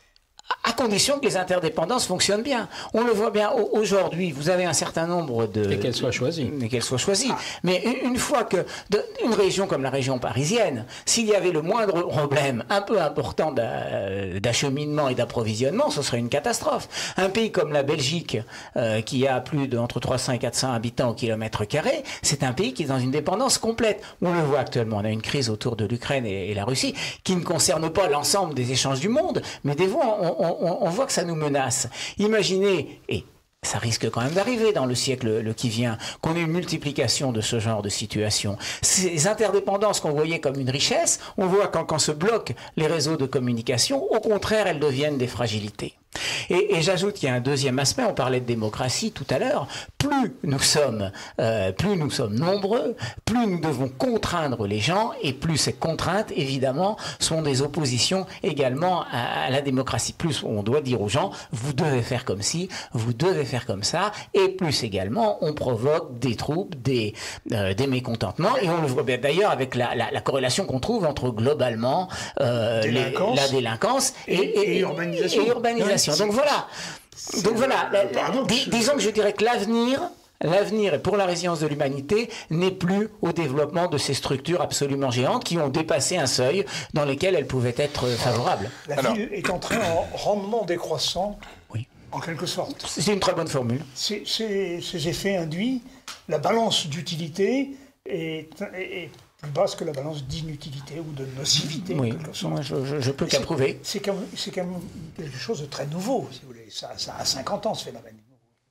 À condition que les interdépendances fonctionnent bien. On le voit bien aujourd'hui, vous avez un certain nombre de... Et qu'elles soient choisies. Et qu'elles soient choisies. Ah. Mais une fois que, de, une région comme la région parisienne, s'il y avait le moindre problème un peu important d'acheminement et d'approvisionnement, ce serait une catastrophe. Un pays comme la Belgique, euh, qui a plus de entre trois cents et quatre cents habitants au kilomètre carré, c'est un pays qui est dans une dépendance complète. On le voit actuellement, on a une crise autour de l'Ukraine et, et la Russie, qui ne concerne pas l'ensemble des échanges du monde, mais des fois, on, on On, on voit que ça nous menace. Imaginez, et ça risque quand même d'arriver dans le siècle le qui vient, qu'on ait une multiplication de ce genre de situation. Ces interdépendances qu'on voyait comme une richesse, on voit quand, quand se bloquent les réseaux de communication, au contraire, elles deviennent des fragilités. Et, et j'ajoute qu'il y a un deuxième aspect, on parlait de démocratie tout à l'heure, plus nous sommes, euh, plus nous sommes nombreux, plus nous devons contraindre les gens, et plus ces contraintes, évidemment, sont des oppositions également à, à la démocratie. Plus on doit dire aux gens, vous devez faire comme ci, vous devez faire comme ça, et plus également, on provoque des troubles, des, euh, des mécontentements, et on le voit bien d'ailleurs avec la, la, la corrélation qu'on trouve entre globalement euh, délinquance, les, la délinquance et, et, et, et urbanisation. Et urbanisation. Donc voilà, donc voilà. La, la, dis, disons que je dirais que l'avenir, l'avenir pour la résilience de l'humanité n'est plus au développement de ces structures absolument géantes qui ont dépassé un seuil dans lequel elles pouvaient être favorables. La ville Alors, est entrée en rendement décroissant, oui, en quelque sorte. C'est une très bonne formule. Ces, ces, ces effets induits, la balance d'utilité est, est, est plus basse que la balance d'inutilité ou de nocivité. Oui, moi je, je, je peux qu'approuver. C'est quand, quand même quelque chose de très nouveau, si vous voulez. Ça, ça a cinquante ans, ce phénomène.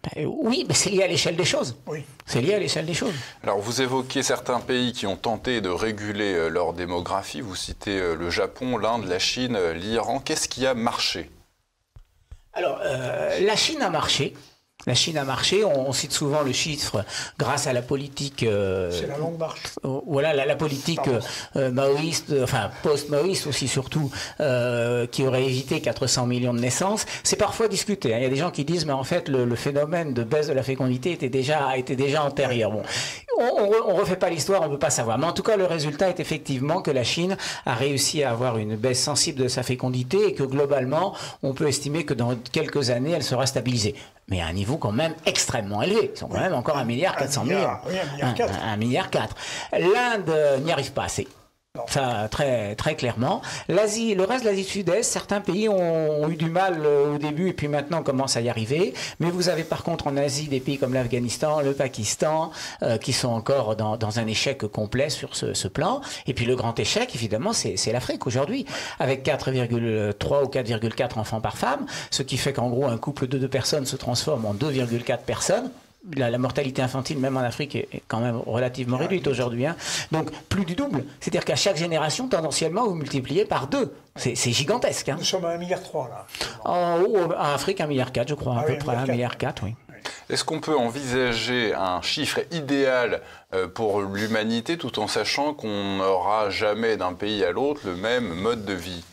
Ben, oui, mais c'est lié à l'échelle des choses. Oui. C'est lié à l'échelle des choses. Alors, vous évoquez certains pays qui ont tenté de réguler euh, leur démographie. Vous citez euh, le Japon, l'Inde, la Chine, euh, l'Iran. Qu'est-ce qui a marché? Alors, euh, la Chine a marché. La Chine a marché, on, on cite souvent le chiffre grâce à la politique... Euh, C'est la longue marche. euh, voilà, la, la politique euh, maoïste, euh, enfin post-maoïste aussi surtout, euh, qui aurait évité quatre cents millions de naissances. C'est parfois discuté. Hein. Il y a des gens qui disent, mais en fait, le, le phénomène de baisse de la fécondité était déjà, était déjà antérieur. Bon, on ne refait pas l'histoire, on ne peut pas savoir. Mais en tout cas, le résultat est effectivement que la Chine a réussi à avoir une baisse sensible de sa fécondité et que globalement, on peut estimer que dans quelques années, elle sera stabilisée. Mais à un niveau quand même extrêmement élevé. Ils sont quand même encore un milliard quatre cents millions. Oui, un milliard quatre. Un milliard quatre. L'Inde euh, n'y arrive pas assez. Non. Ça, très, très clairement. L'Asie, le reste de l'Asie du Sud-Est, certains pays ont, ont eu du mal euh, au début et puis maintenant commencent à y arriver. Mais vous avez par contre en Asie des pays comme l'Afghanistan, le Pakistan, euh, qui sont encore dans, dans un échec complet sur ce, ce plan. Et puis le grand échec, évidemment, c'est, c'est l'Afrique aujourd'hui, avec quatre virgule trois ou quatre virgule quatre enfants par femme, ce qui fait qu'en gros un couple de deux personnes se transforme en deux virgule quatre personnes. La, la mortalité infantile, même en Afrique, est, est quand même relativement réduite aujourd'hui. Hein. Donc, plus du double. C'est-à-dire qu'à chaque génération, tendanciellement, vous multipliez par deux. C'est, c'est gigantesque. Hein. Nous sommes à un milliard trois, là. En haut, en Afrique, un milliard quatre, je crois, Ah à oui, peu près. un milliard quatre, oui. Est-ce qu'on peut envisager un chiffre idéal pour l'humanité tout en sachant qu'on n'aura jamais d'un pays à l'autre le même mode de vie?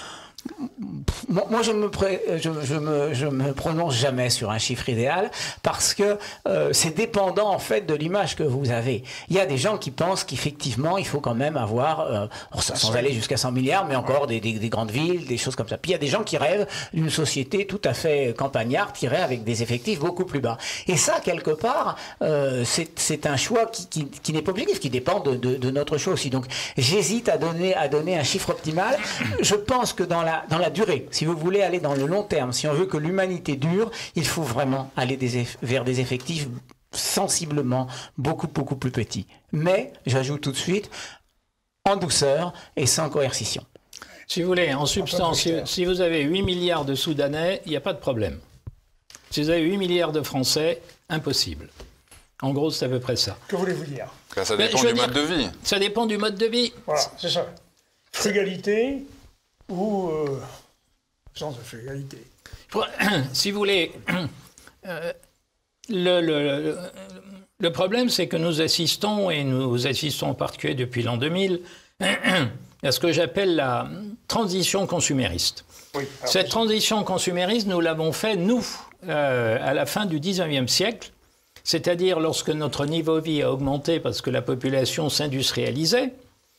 Moi, je me, pré... je, je, me, je me prononce jamais sur un chiffre idéal parce que euh, c'est dépendant en fait de l'image que vous avez. Il y a des gens qui pensent qu'effectivement, il faut quand même avoir, euh, sans, sans aller jusqu'à cent milliards, mais encore des, des, des grandes villes, des choses comme ça. Puis il y a des gens qui rêvent d'une société tout à fait campagnarde, qui rêvent avec des effectifs beaucoup plus bas. Et ça, quelque part, euh, c'est, c'est un choix qui, qui, qui n'est pas objectif, qui dépend de, de, de notre choix aussi. Donc j'hésite à donner, à donner un chiffre optimal. Je pense que dans la, dans la durée, si vous voulez aller dans le long terme, si on veut que l'humanité dure, il faut vraiment aller des eff- vers des effectifs sensiblement beaucoup, beaucoup plus petits. Mais, j'ajoute tout de suite, en douceur et sans coercition. Si vous voulez, en substance, si, si vous avez huit milliards de Soudanais, il n'y a pas de problème. Si vous avez huit milliards de Français, impossible. En gros, c'est à peu près ça. Que voulez-vous dire? Ça dépend du mode de vie. Ça dépend du mode de vie. Voilà, c'est ça. Frugalité ou... Euh... Sans frugalité. Si vous voulez, euh, le, le, le, le problème, c'est que nous assistons, et nous assistons en particulier depuis l'an deux mille, à ce que j'appelle la transition consumériste. Oui, Cette oui. transition consumériste, nous l'avons fait, nous, euh, à la fin du dix-neuvième siècle, c'est-à-dire lorsque notre niveau de vie a augmenté parce que la population s'industrialisait.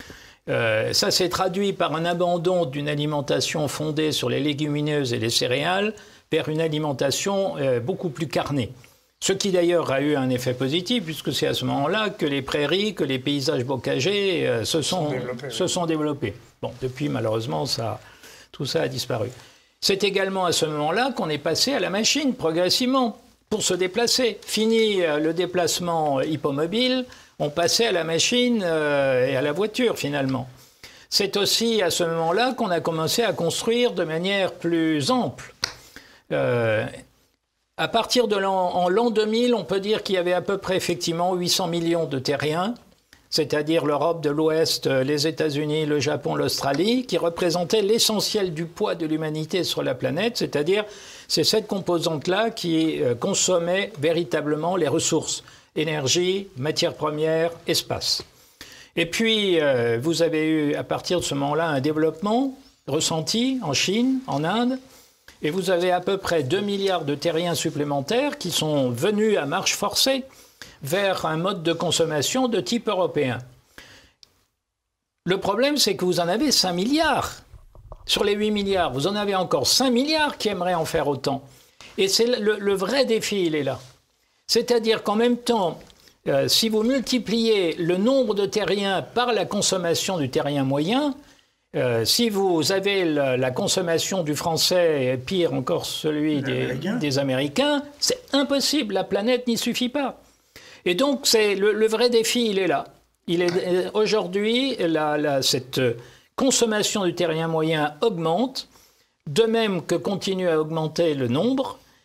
Euh, ça s'est traduit par un abandon d'une alimentation fondée sur les légumineuses et les céréales vers une alimentation euh, beaucoup plus carnée. Ce qui d'ailleurs a eu un effet positif puisque c'est à ce moment-là que les prairies, que les paysages bocagers euh, se, sont, sont développés, se oui. sont développés. Bon, depuis malheureusement, ça, tout ça a disparu. C'est également à ce moment-là qu'on est passé à la machine progressivement pour se déplacer. Fini euh, le déplacement hippomobile, on passait à la machine euh, et à la voiture, finalement. C'est aussi à ce moment-là qu'on a commencé à construire de manière plus ample. Euh, à partir de l'an, en l'an deux mille, on peut dire qu'il y avait à peu près effectivement huit cents millions de terriens, c'est-à-dire l'Europe de l'Ouest, les États-Unis, le Japon, l'Australie, qui représentaient l'essentiel du poids de l'humanité sur la planète, c'est-à-dire c'est cette composante-là qui euh, consommait véritablement les ressources. Énergie, matières premières, espace. Et puis, euh, vous avez eu, à partir de ce moment-là, un développement ressenti en Chine, en Inde, et vous avez à peu près deux milliards de terriens supplémentaires qui sont venus à marche forcée vers un mode de consommation de type européen. Le problème, c'est que vous en avez cinq milliards. Sur les huit milliards, vous en avez encore cinq milliards qui aimeraient en faire autant. Et c'est le, le vrai défi, il est là. C'est-à-dire qu'en même temps, euh, si vous multipliez le nombre de terriens par la consommation du terrien moyen, euh, si vous avez la, la consommation du français, et pire encore celui des, Américain. des Américains, c'est impossible, la planète n'y suffit pas. Et donc, c'est le, le vrai défi, il est là. Il est, euh, aujourd'hui, la, la, cette consommation du terrien moyen augmente, de même que continue à augmenter le nombre.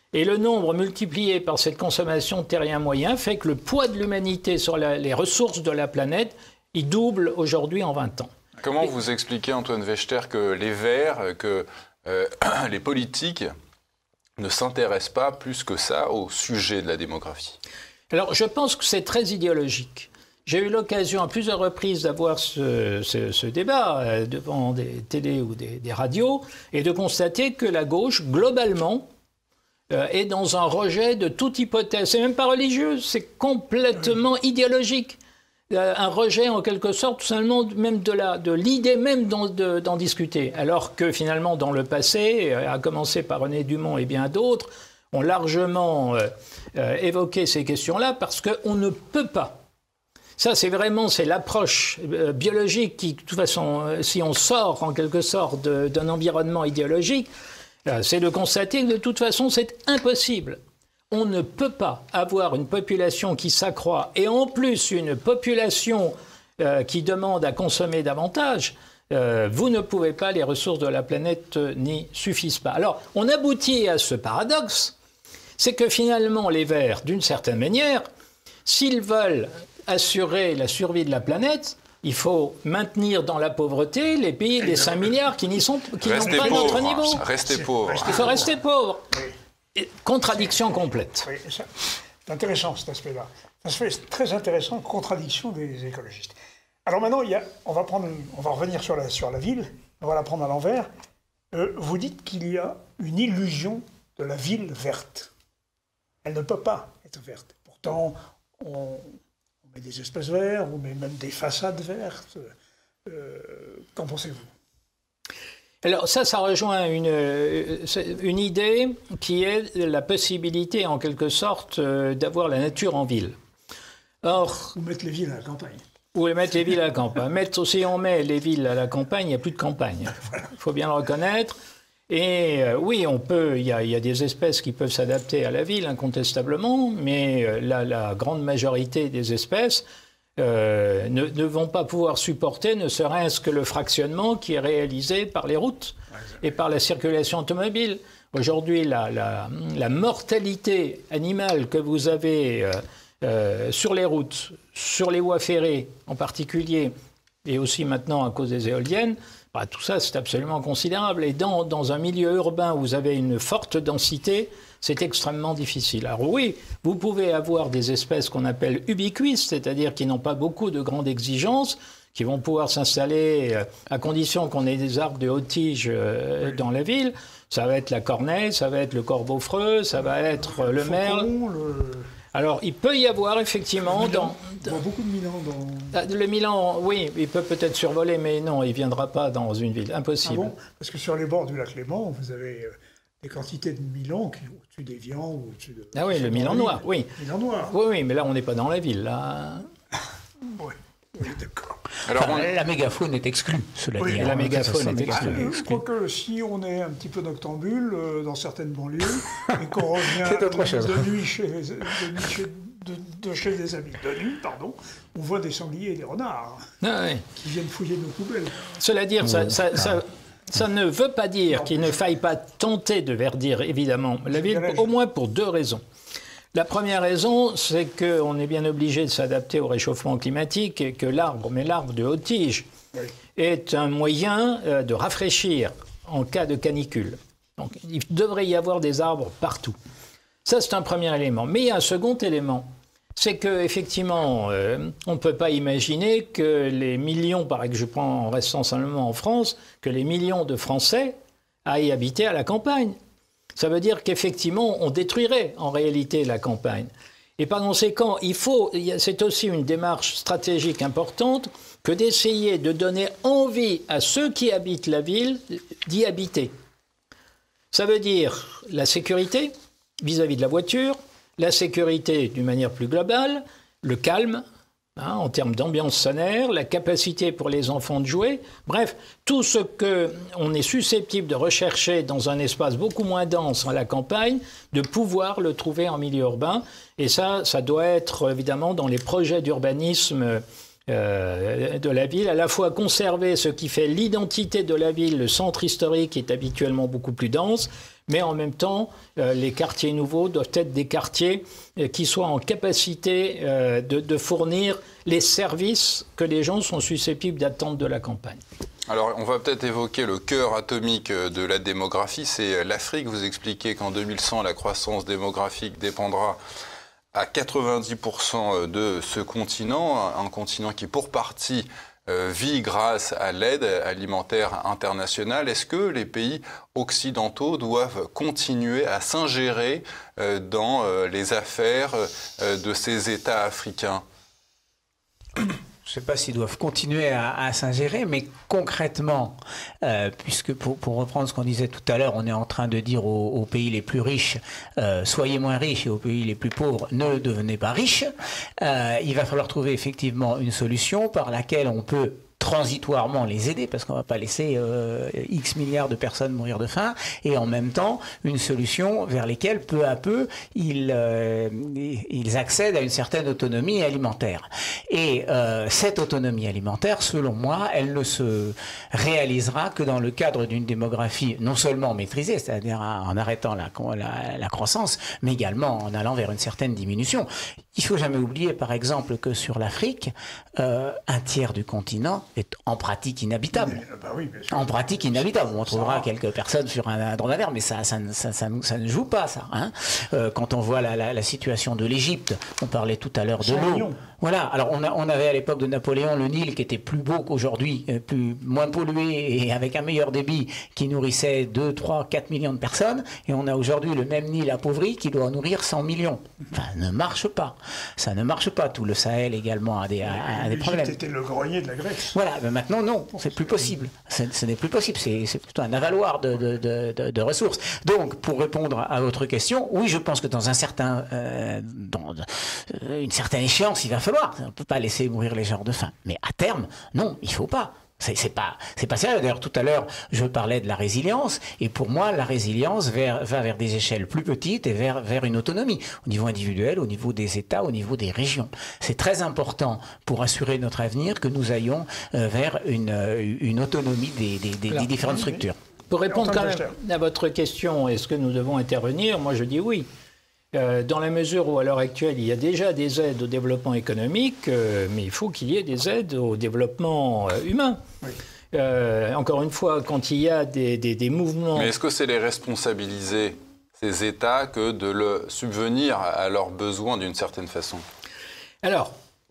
Et le nombre multiplié par cette consommation de terriens moyens fait que le poids de l'humanité sur la, les ressources de la planète, il double aujourd'hui en vingt ans. Comment Et... vous expliquez, Antoine Wechter, que les Verts, que euh, les politiques ne s'intéressent pas plus que ça au sujet de la démographie? Alors, je pense que c'est très idéologique. J'ai eu l'occasion à plusieurs reprises d'avoir ce, ce, ce débat euh, devant des télés ou des, des radios et de constater que la gauche, globalement, euh, est dans un rejet de toute hypothèse. C'est même pas religieux, c'est complètement idéologique. Euh, un rejet, en quelque sorte, tout simplement, même de, la, de l'idée même d'en, de, d'en discuter. Alors que, finalement, dans le passé, à commencer par René Dumont et bien d'autres, ont largement euh, euh, évoqué ces questions-là parce qu'on ne peut pas. Ça, c'est vraiment c'est l'approche euh, biologique qui, de toute façon, euh, si on sort en quelque sorte de, d'un environnement idéologique, euh, c'est de constater que de toute façon, c'est impossible. On ne peut pas avoir une population qui s'accroît et en plus une population euh, qui demande à consommer davantage. Euh, vous ne pouvez pas, les ressources de la planète euh, n'y suffisent pas. Alors, on aboutit à ce paradoxe, c'est que finalement, les Verts, d'une certaine manière, s'ils veulent assurer la survie de la planète, il faut maintenir dans la pauvreté les pays des cinq milliards qui n'y sont, qui n'ont pas pauvre, notre niveau. Restez pauvres. Il faut rester pauvre. Oui. Contradiction complète. Oui, c'est intéressant cet aspect-là. C'est très intéressant, contradiction des écologistes. Alors maintenant, il y a, on, va prendre, on va revenir sur la, sur la ville, on va la prendre à l'envers. Euh, vous dites qu'il y a une illusion de la ville verte. Elle ne peut pas être verte. Pourtant, on, on met des espaces verts, on met même des façades vertes. Euh, qu'en pensez-vous ? Alors ça, ça rejoint une, une idée qui est la possibilité, en quelque sorte, d'avoir la nature en ville. Or, ou mettre les villes à la campagne. Ou mettre les villes à la campagne. Mettre, si on met les villes à la campagne, il n'y a plus de campagne. Il faut bien le reconnaître. Et euh, oui, on peut. Il y, y a des espèces qui peuvent s'adapter à la ville, incontestablement, mais euh, la, la grande majorité des espèces euh, ne, ne vont pas pouvoir supporter, ne serait-ce que le fractionnement qui est réalisé par les routes et par la circulation automobile. Aujourd'hui, la, la, la mortalité animale que vous avez euh, euh, sur les routes, sur les voies ferrées en particulier, et aussi maintenant à cause des éoliennes, bah, tout ça c'est absolument considérable. Et dans, dans un milieu urbain où vous avez une forte densité, c'est extrêmement difficile. Alors oui, vous pouvez avoir des espèces qu'on appelle ubiquistes, c'est-à-dire qui n'ont pas beaucoup de grandes exigences, qui vont pouvoir s'installer euh, à condition qu'on ait des arbres de haute tige euh, dans la ville. Ça va être la corneille, ça va être le corbeau-freux, ça va être euh, le, le merle. Le... Alors, il peut y avoir effectivement... Le dans, dans, dans beaucoup de Milan. Dans... Le Milan, oui, il peut peut-être survoler, mais non, il ne viendra pas dans une ville. Impossible. Ah bon ? Parce que sur les bords du lac Léman, vous avez euh, des quantités de Milan qui au-dessus des Vians ou au-dessus de... Ah oui, le Milan noir, oui. Milan noir. Oui, oui, mais là, on n'est pas dans la ville, là. Oui, oui, d'accord. Alors, enfin, on... La mégafaune est exclue, cela oui, dit. La mégafaune est exclue. Ah, je crois que si on est un petit peu noctambule euh, dans certaines banlieues et qu'on revient de, de nuit chez, de, nuit chez, de, de chez des amis de nuit, pardon, on voit des sangliers et des renards ah, oui. qui viennent fouiller nos poubelles. Cela dire, oui. ça, ça, ça, ça ne veut pas dire qu'il ne faille pas tenter de verdir, évidemment, la ville, au moins pour deux raisons. La première raison, c'est qu'on est bien obligé de s'adapter au réchauffement climatique et que l'arbre, mais l'arbre de haute tige, oui. est un moyen euh, de rafraîchir en cas de canicule. Donc il devrait y avoir des arbres partout. Ça, c'est un premier élément. Mais il y a un second élément, c'est qu'effectivement, euh, on ne peut pas imaginer que les millions, par exemple, je prends en restant simplement en France, que les millions de Français aillent habiter à la campagne. Ça veut dire qu'effectivement, on détruirait en réalité la campagne. Et par conséquent, il faut, c'est aussi une démarche stratégique importante que d'essayer de donner envie à ceux qui habitent la ville d'y habiter. Ça veut dire la sécurité vis-à-vis de la voiture, la sécurité d'une manière plus globale, le calme, hein, en termes d'ambiance sonore, la capacité pour les enfants de jouer, bref, tout ce qu'on est susceptible de rechercher dans un espace beaucoup moins dense à la campagne, de pouvoir le trouver en milieu urbain. Et ça, ça doit être évidemment dans les projets d'urbanisme euh, de la ville, à la fois conserver ce qui fait l'identité de la ville, le centre historique qui est habituellement beaucoup plus dense, Mais en même temps, euh, les quartiers nouveaux doivent être des quartiers euh, qui soient en capacité euh, de, de fournir les services que les gens sont susceptibles d'attendre de la campagne. Alors, on va peut-être évoquer le cœur atomique de la démographie, c'est l'Afrique. Vous expliquez qu'en deux mille cent, la croissance démographique dépendra à quatre-vingt-dix pour cent de ce continent, un continent qui, pour partie, euh, vit grâce à l'aide alimentaire internationale. Est-ce que les pays occidentaux doivent continuer à s'ingérer euh, dans euh, les affaires euh, de ces États africains ? Je ne sais pas s'ils doivent continuer à, à s'ingérer, mais concrètement, euh, puisque pour, pour reprendre ce qu'on disait tout à l'heure, on est en train de dire aux, aux pays les plus riches, euh, soyez moins riches, et aux pays les plus pauvres, ne devenez pas riches, euh, il va falloir trouver effectivement une solution par laquelle on peut transitoirement les aider, parce qu'on ne va pas laisser euh, X milliards de personnes mourir de faim, et en même temps une solution vers lesquelles peu à peu ils, euh, ils accèdent à une certaine autonomie alimentaire. Et euh, cette autonomie alimentaire, selon moi, elle ne se réalisera que dans le cadre d'une démographie non seulement maîtrisée, c'est-à-dire en arrêtant la, la, la croissance, mais également en allant vers une certaine diminution. Il ne faut jamais oublier, par exemple, que sur l'Afrique, euh, un tiers du continent est en pratique inhabitable. Bah oui, bien sûr. En pratique inhabitable. On trouvera quelques personnes sur un, un dromadaire, mais ça, ça, ça, ça, ça ne joue pas, ça. Hein. Euh, quand on voit la, la, la situation de l'Égypte, on parlait tout à l'heure de l'eau. Voilà. Alors, on, a, on avait à l'époque de Napoléon le Nil qui était plus beau qu'aujourd'hui, plus, moins pollué et avec un meilleur débit qui nourrissait deux, trois, quatre millions de personnes. Et on a aujourd'hui le même Nil appauvri qui doit nourrir cent millions. Enfin, ça ne marche pas. Ça ne marche pas. Tout le Sahel également a des, a, a des problèmes. L'Égypte était le grenier de la Grèce. Voilà, mais maintenant non, c'est plus possible. Ce n'est plus possible, c'est plutôt un avaloir de, de, de, de ressources. Donc, pour répondre à votre question, oui, je pense que dans un certain, euh, dans une certaine échéance, il va falloir. On ne peut pas laisser mourir les gens de faim. Mais à terme, non, il ne faut pas. C'est pas, c'est pas sérieux. D'ailleurs, tout à l'heure, je parlais de la résilience, et pour moi, la résilience vers, va vers des échelles plus petites et vers, vers une autonomie, au niveau individuel, au niveau des États, au niveau des régions. C'est très important pour assurer notre avenir que nous ayons euh, vers une, une autonomie des, des, des, Alors, des différentes structures. Pour répondre quand même à votre question, est-ce que nous devons intervenir? Moi, je dis oui. Euh, dans la mesure où, à l'heure actuelle, il y a déjà des aides au développement économique, euh, mais il faut qu'il y ait des aides au développement euh, humain. Oui. Euh, encore une fois, quand il y a des, des, des mouvements... Mais est-ce que c'est les responsabiliser, ces États, que de le subvenir à leurs besoins d'une certaine façon? Alors,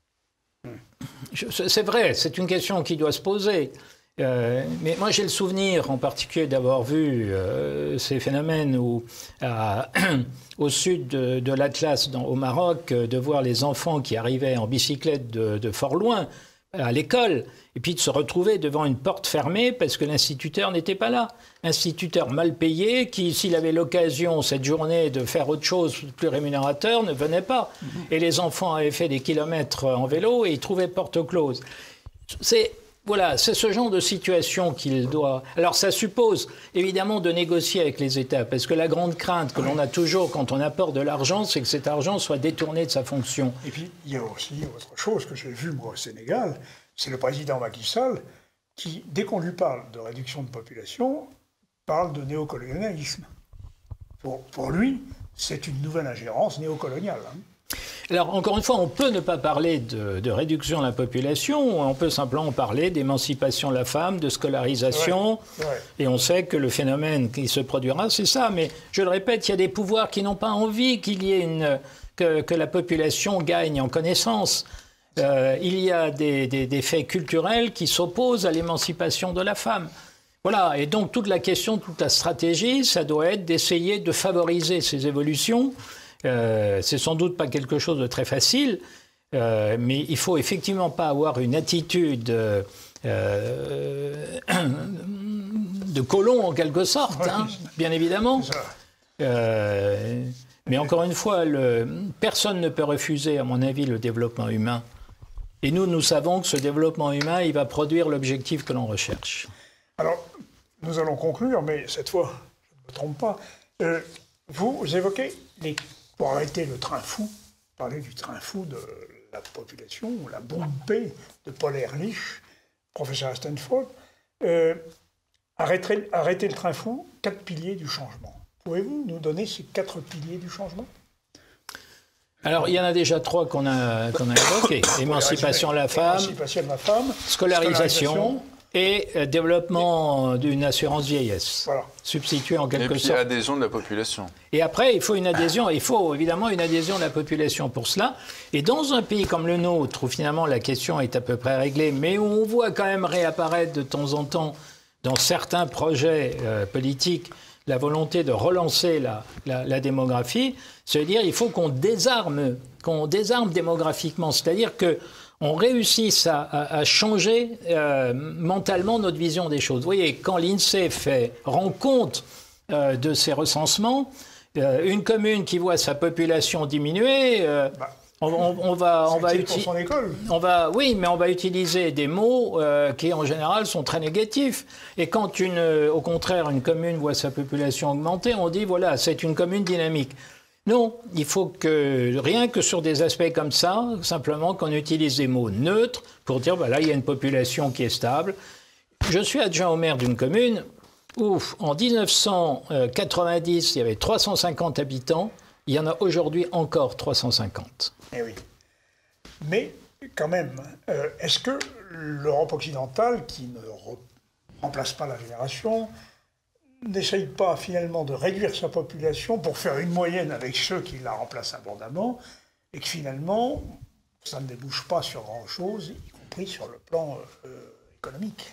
c'est vrai, c'est une question qui doit se poser. Euh, mais moi, j'ai le souvenir, en particulier, d'avoir vu euh, ces phénomènes où, à, au sud de, de l'Atlas, au Maroc, de voir les enfants qui arrivaient en bicyclette de, de fort loin à l'école, et puis de se retrouver devant une porte fermée parce que l'instituteur n'était pas là. Instituteur mal payé, qui, s'il avait l'occasion cette journée de faire autre chose plus rémunérateur, ne venait pas. Et les enfants avaient fait des kilomètres en vélo et ils trouvaient porte close. C'est... Voilà, c'est ce genre de situation qu'il doit... Alors ça suppose évidemment de négocier avec les États, parce que la grande crainte que l'on a toujours quand on apporte de l'argent, c'est que cet argent soit détourné de sa fonction. Et puis il y a aussi autre chose que j'ai vu moi au Sénégal, c'est le président Macky Sall qui, dès qu'on lui parle de réduction de population, parle de néocolonialisme. Pour, pour lui, c'est une nouvelle ingérence néocoloniale. Hein. Alors, encore une fois, on peut ne pas parler de, de réduction de la population, on peut simplement parler d'émancipation de la femme, de scolarisation, ouais, ouais. Et on sait que le phénomène qui se produira, c'est ça. Mais je le répète, il y a des pouvoirs qui n'ont pas envie qu'il y ait une, que, que la population gagne en connaissance. Euh, il y a des, des, des faits culturels qui s'opposent à l'émancipation de la femme. Voilà, et donc toute la question, toute la stratégie, ça doit être d'essayer de favoriser ces évolutions. Euh, c'est sans doute pas quelque chose de très facile, euh, mais il faut effectivement pas avoir une attitude euh, de colon en quelque sorte, hein, bien évidemment. Euh, mais encore une fois, le, personne ne peut refuser, à mon avis, le développement humain. Et nous, nous savons que ce développement humain, il va produire l'objectif que l'on recherche. Alors, nous allons conclure, mais cette fois, je ne me trompe pas. Euh, vous évoquez les... Pour arrêter le train fou, parler du train fou de la population, la bombe P de Paul Ehrlich, professeur à Stanford, euh, arrêter, arrêter le train fou, quatre piliers du changement. Pouvez-vous nous donner ces quatre piliers du changement? Alors, il y en a déjà trois qu'on a, qu'on a évoqués. Émancipation de la femme, Émancipation de la femme, scolarisation, scolarisation et euh, développement d'une assurance vieillesse. Voilà. Substituer en Et quelque puis sorte. adhésion de la population. Et après, il faut une adhésion, il faut évidemment une adhésion de la population pour cela. Et dans un pays comme le nôtre, où finalement la question est à peu près réglée, mais où on voit quand même réapparaître de temps en temps, dans certains projets euh, politiques, la volonté de relancer la, la, la démographie, c'est-à-dire qu'il faut qu'on désarme, qu'on désarme démographiquement, c'est-à-dire que on réussisse à, à, à changer euh, mentalement notre vision des choses. Vous voyez, quand l'INSEE fait, rend compte euh, de ses recensements, euh, une commune qui voit sa population diminuer, euh, Bah, on, on, on va, on va pour utiliser, son école. on va, oui, mais on va utiliser des mots euh, qui en général sont très négatifs. Et quand une, euh, au contraire, une commune voit sa population augmenter, on dit voilà, c'est une commune dynamique. Non, il faut que, rien que sur des aspects comme ça, simplement qu'on utilise des mots neutres pour dire, voilà, il y a une population qui est stable. Je suis adjoint au maire d'une commune où, en mille neuf cent quatre-vingt-dix, il y avait trois cent cinquante habitants. Il y en a aujourd'hui encore trois cent cinquante. Eh oui. Mais, quand même, euh, est-ce que l'Europe occidentale, qui ne re- remplace pas la génération, n'essaye pas finalement de réduire sa population pour faire une moyenne avec ceux qui la remplacent abondamment, et que finalement, ça ne débouche pas sur grand-chose, y compris sur le plan euh, économique.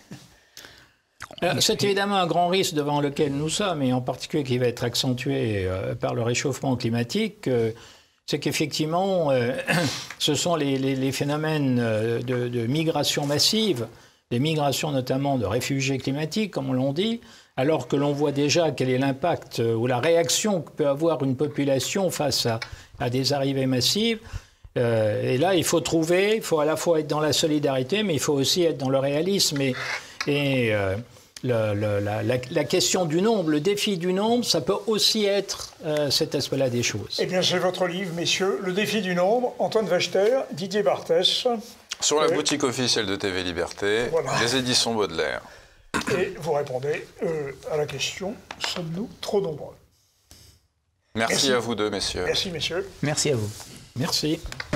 Alors, c'est évidemment un grand risque devant lequel nous sommes, et en particulier qui va être accentué euh, par le réchauffement climatique. Euh, c'est qu'effectivement, euh, ce sont les, les, les phénomènes de, de migration massive, les migrations notamment de réfugiés climatiques, comme on l'a dit, alors que l'on voit déjà quel est l'impact euh, ou la réaction que peut avoir une population face à, à des arrivées massives. Euh, et là, il faut trouver, il faut à la fois être dans la solidarité, mais il faut aussi être dans le réalisme. Et, et euh, le, le, la, la, la question du nombre, le défi du nombre, ça peut aussi être euh, cet aspect-là des choses. Eh bien, c'est votre livre, messieurs, Le défi du nombre, Antoine Wachter, Didier Barthès. Sur la Oui. boutique officielle de T V Liberté, Voilà. les éditions Baudelaire. Et vous répondez euh, à la question, sommes-nous trop nombreux? Merci, Merci. à vous deux, messieurs. Merci, messieurs. Merci à vous. Merci.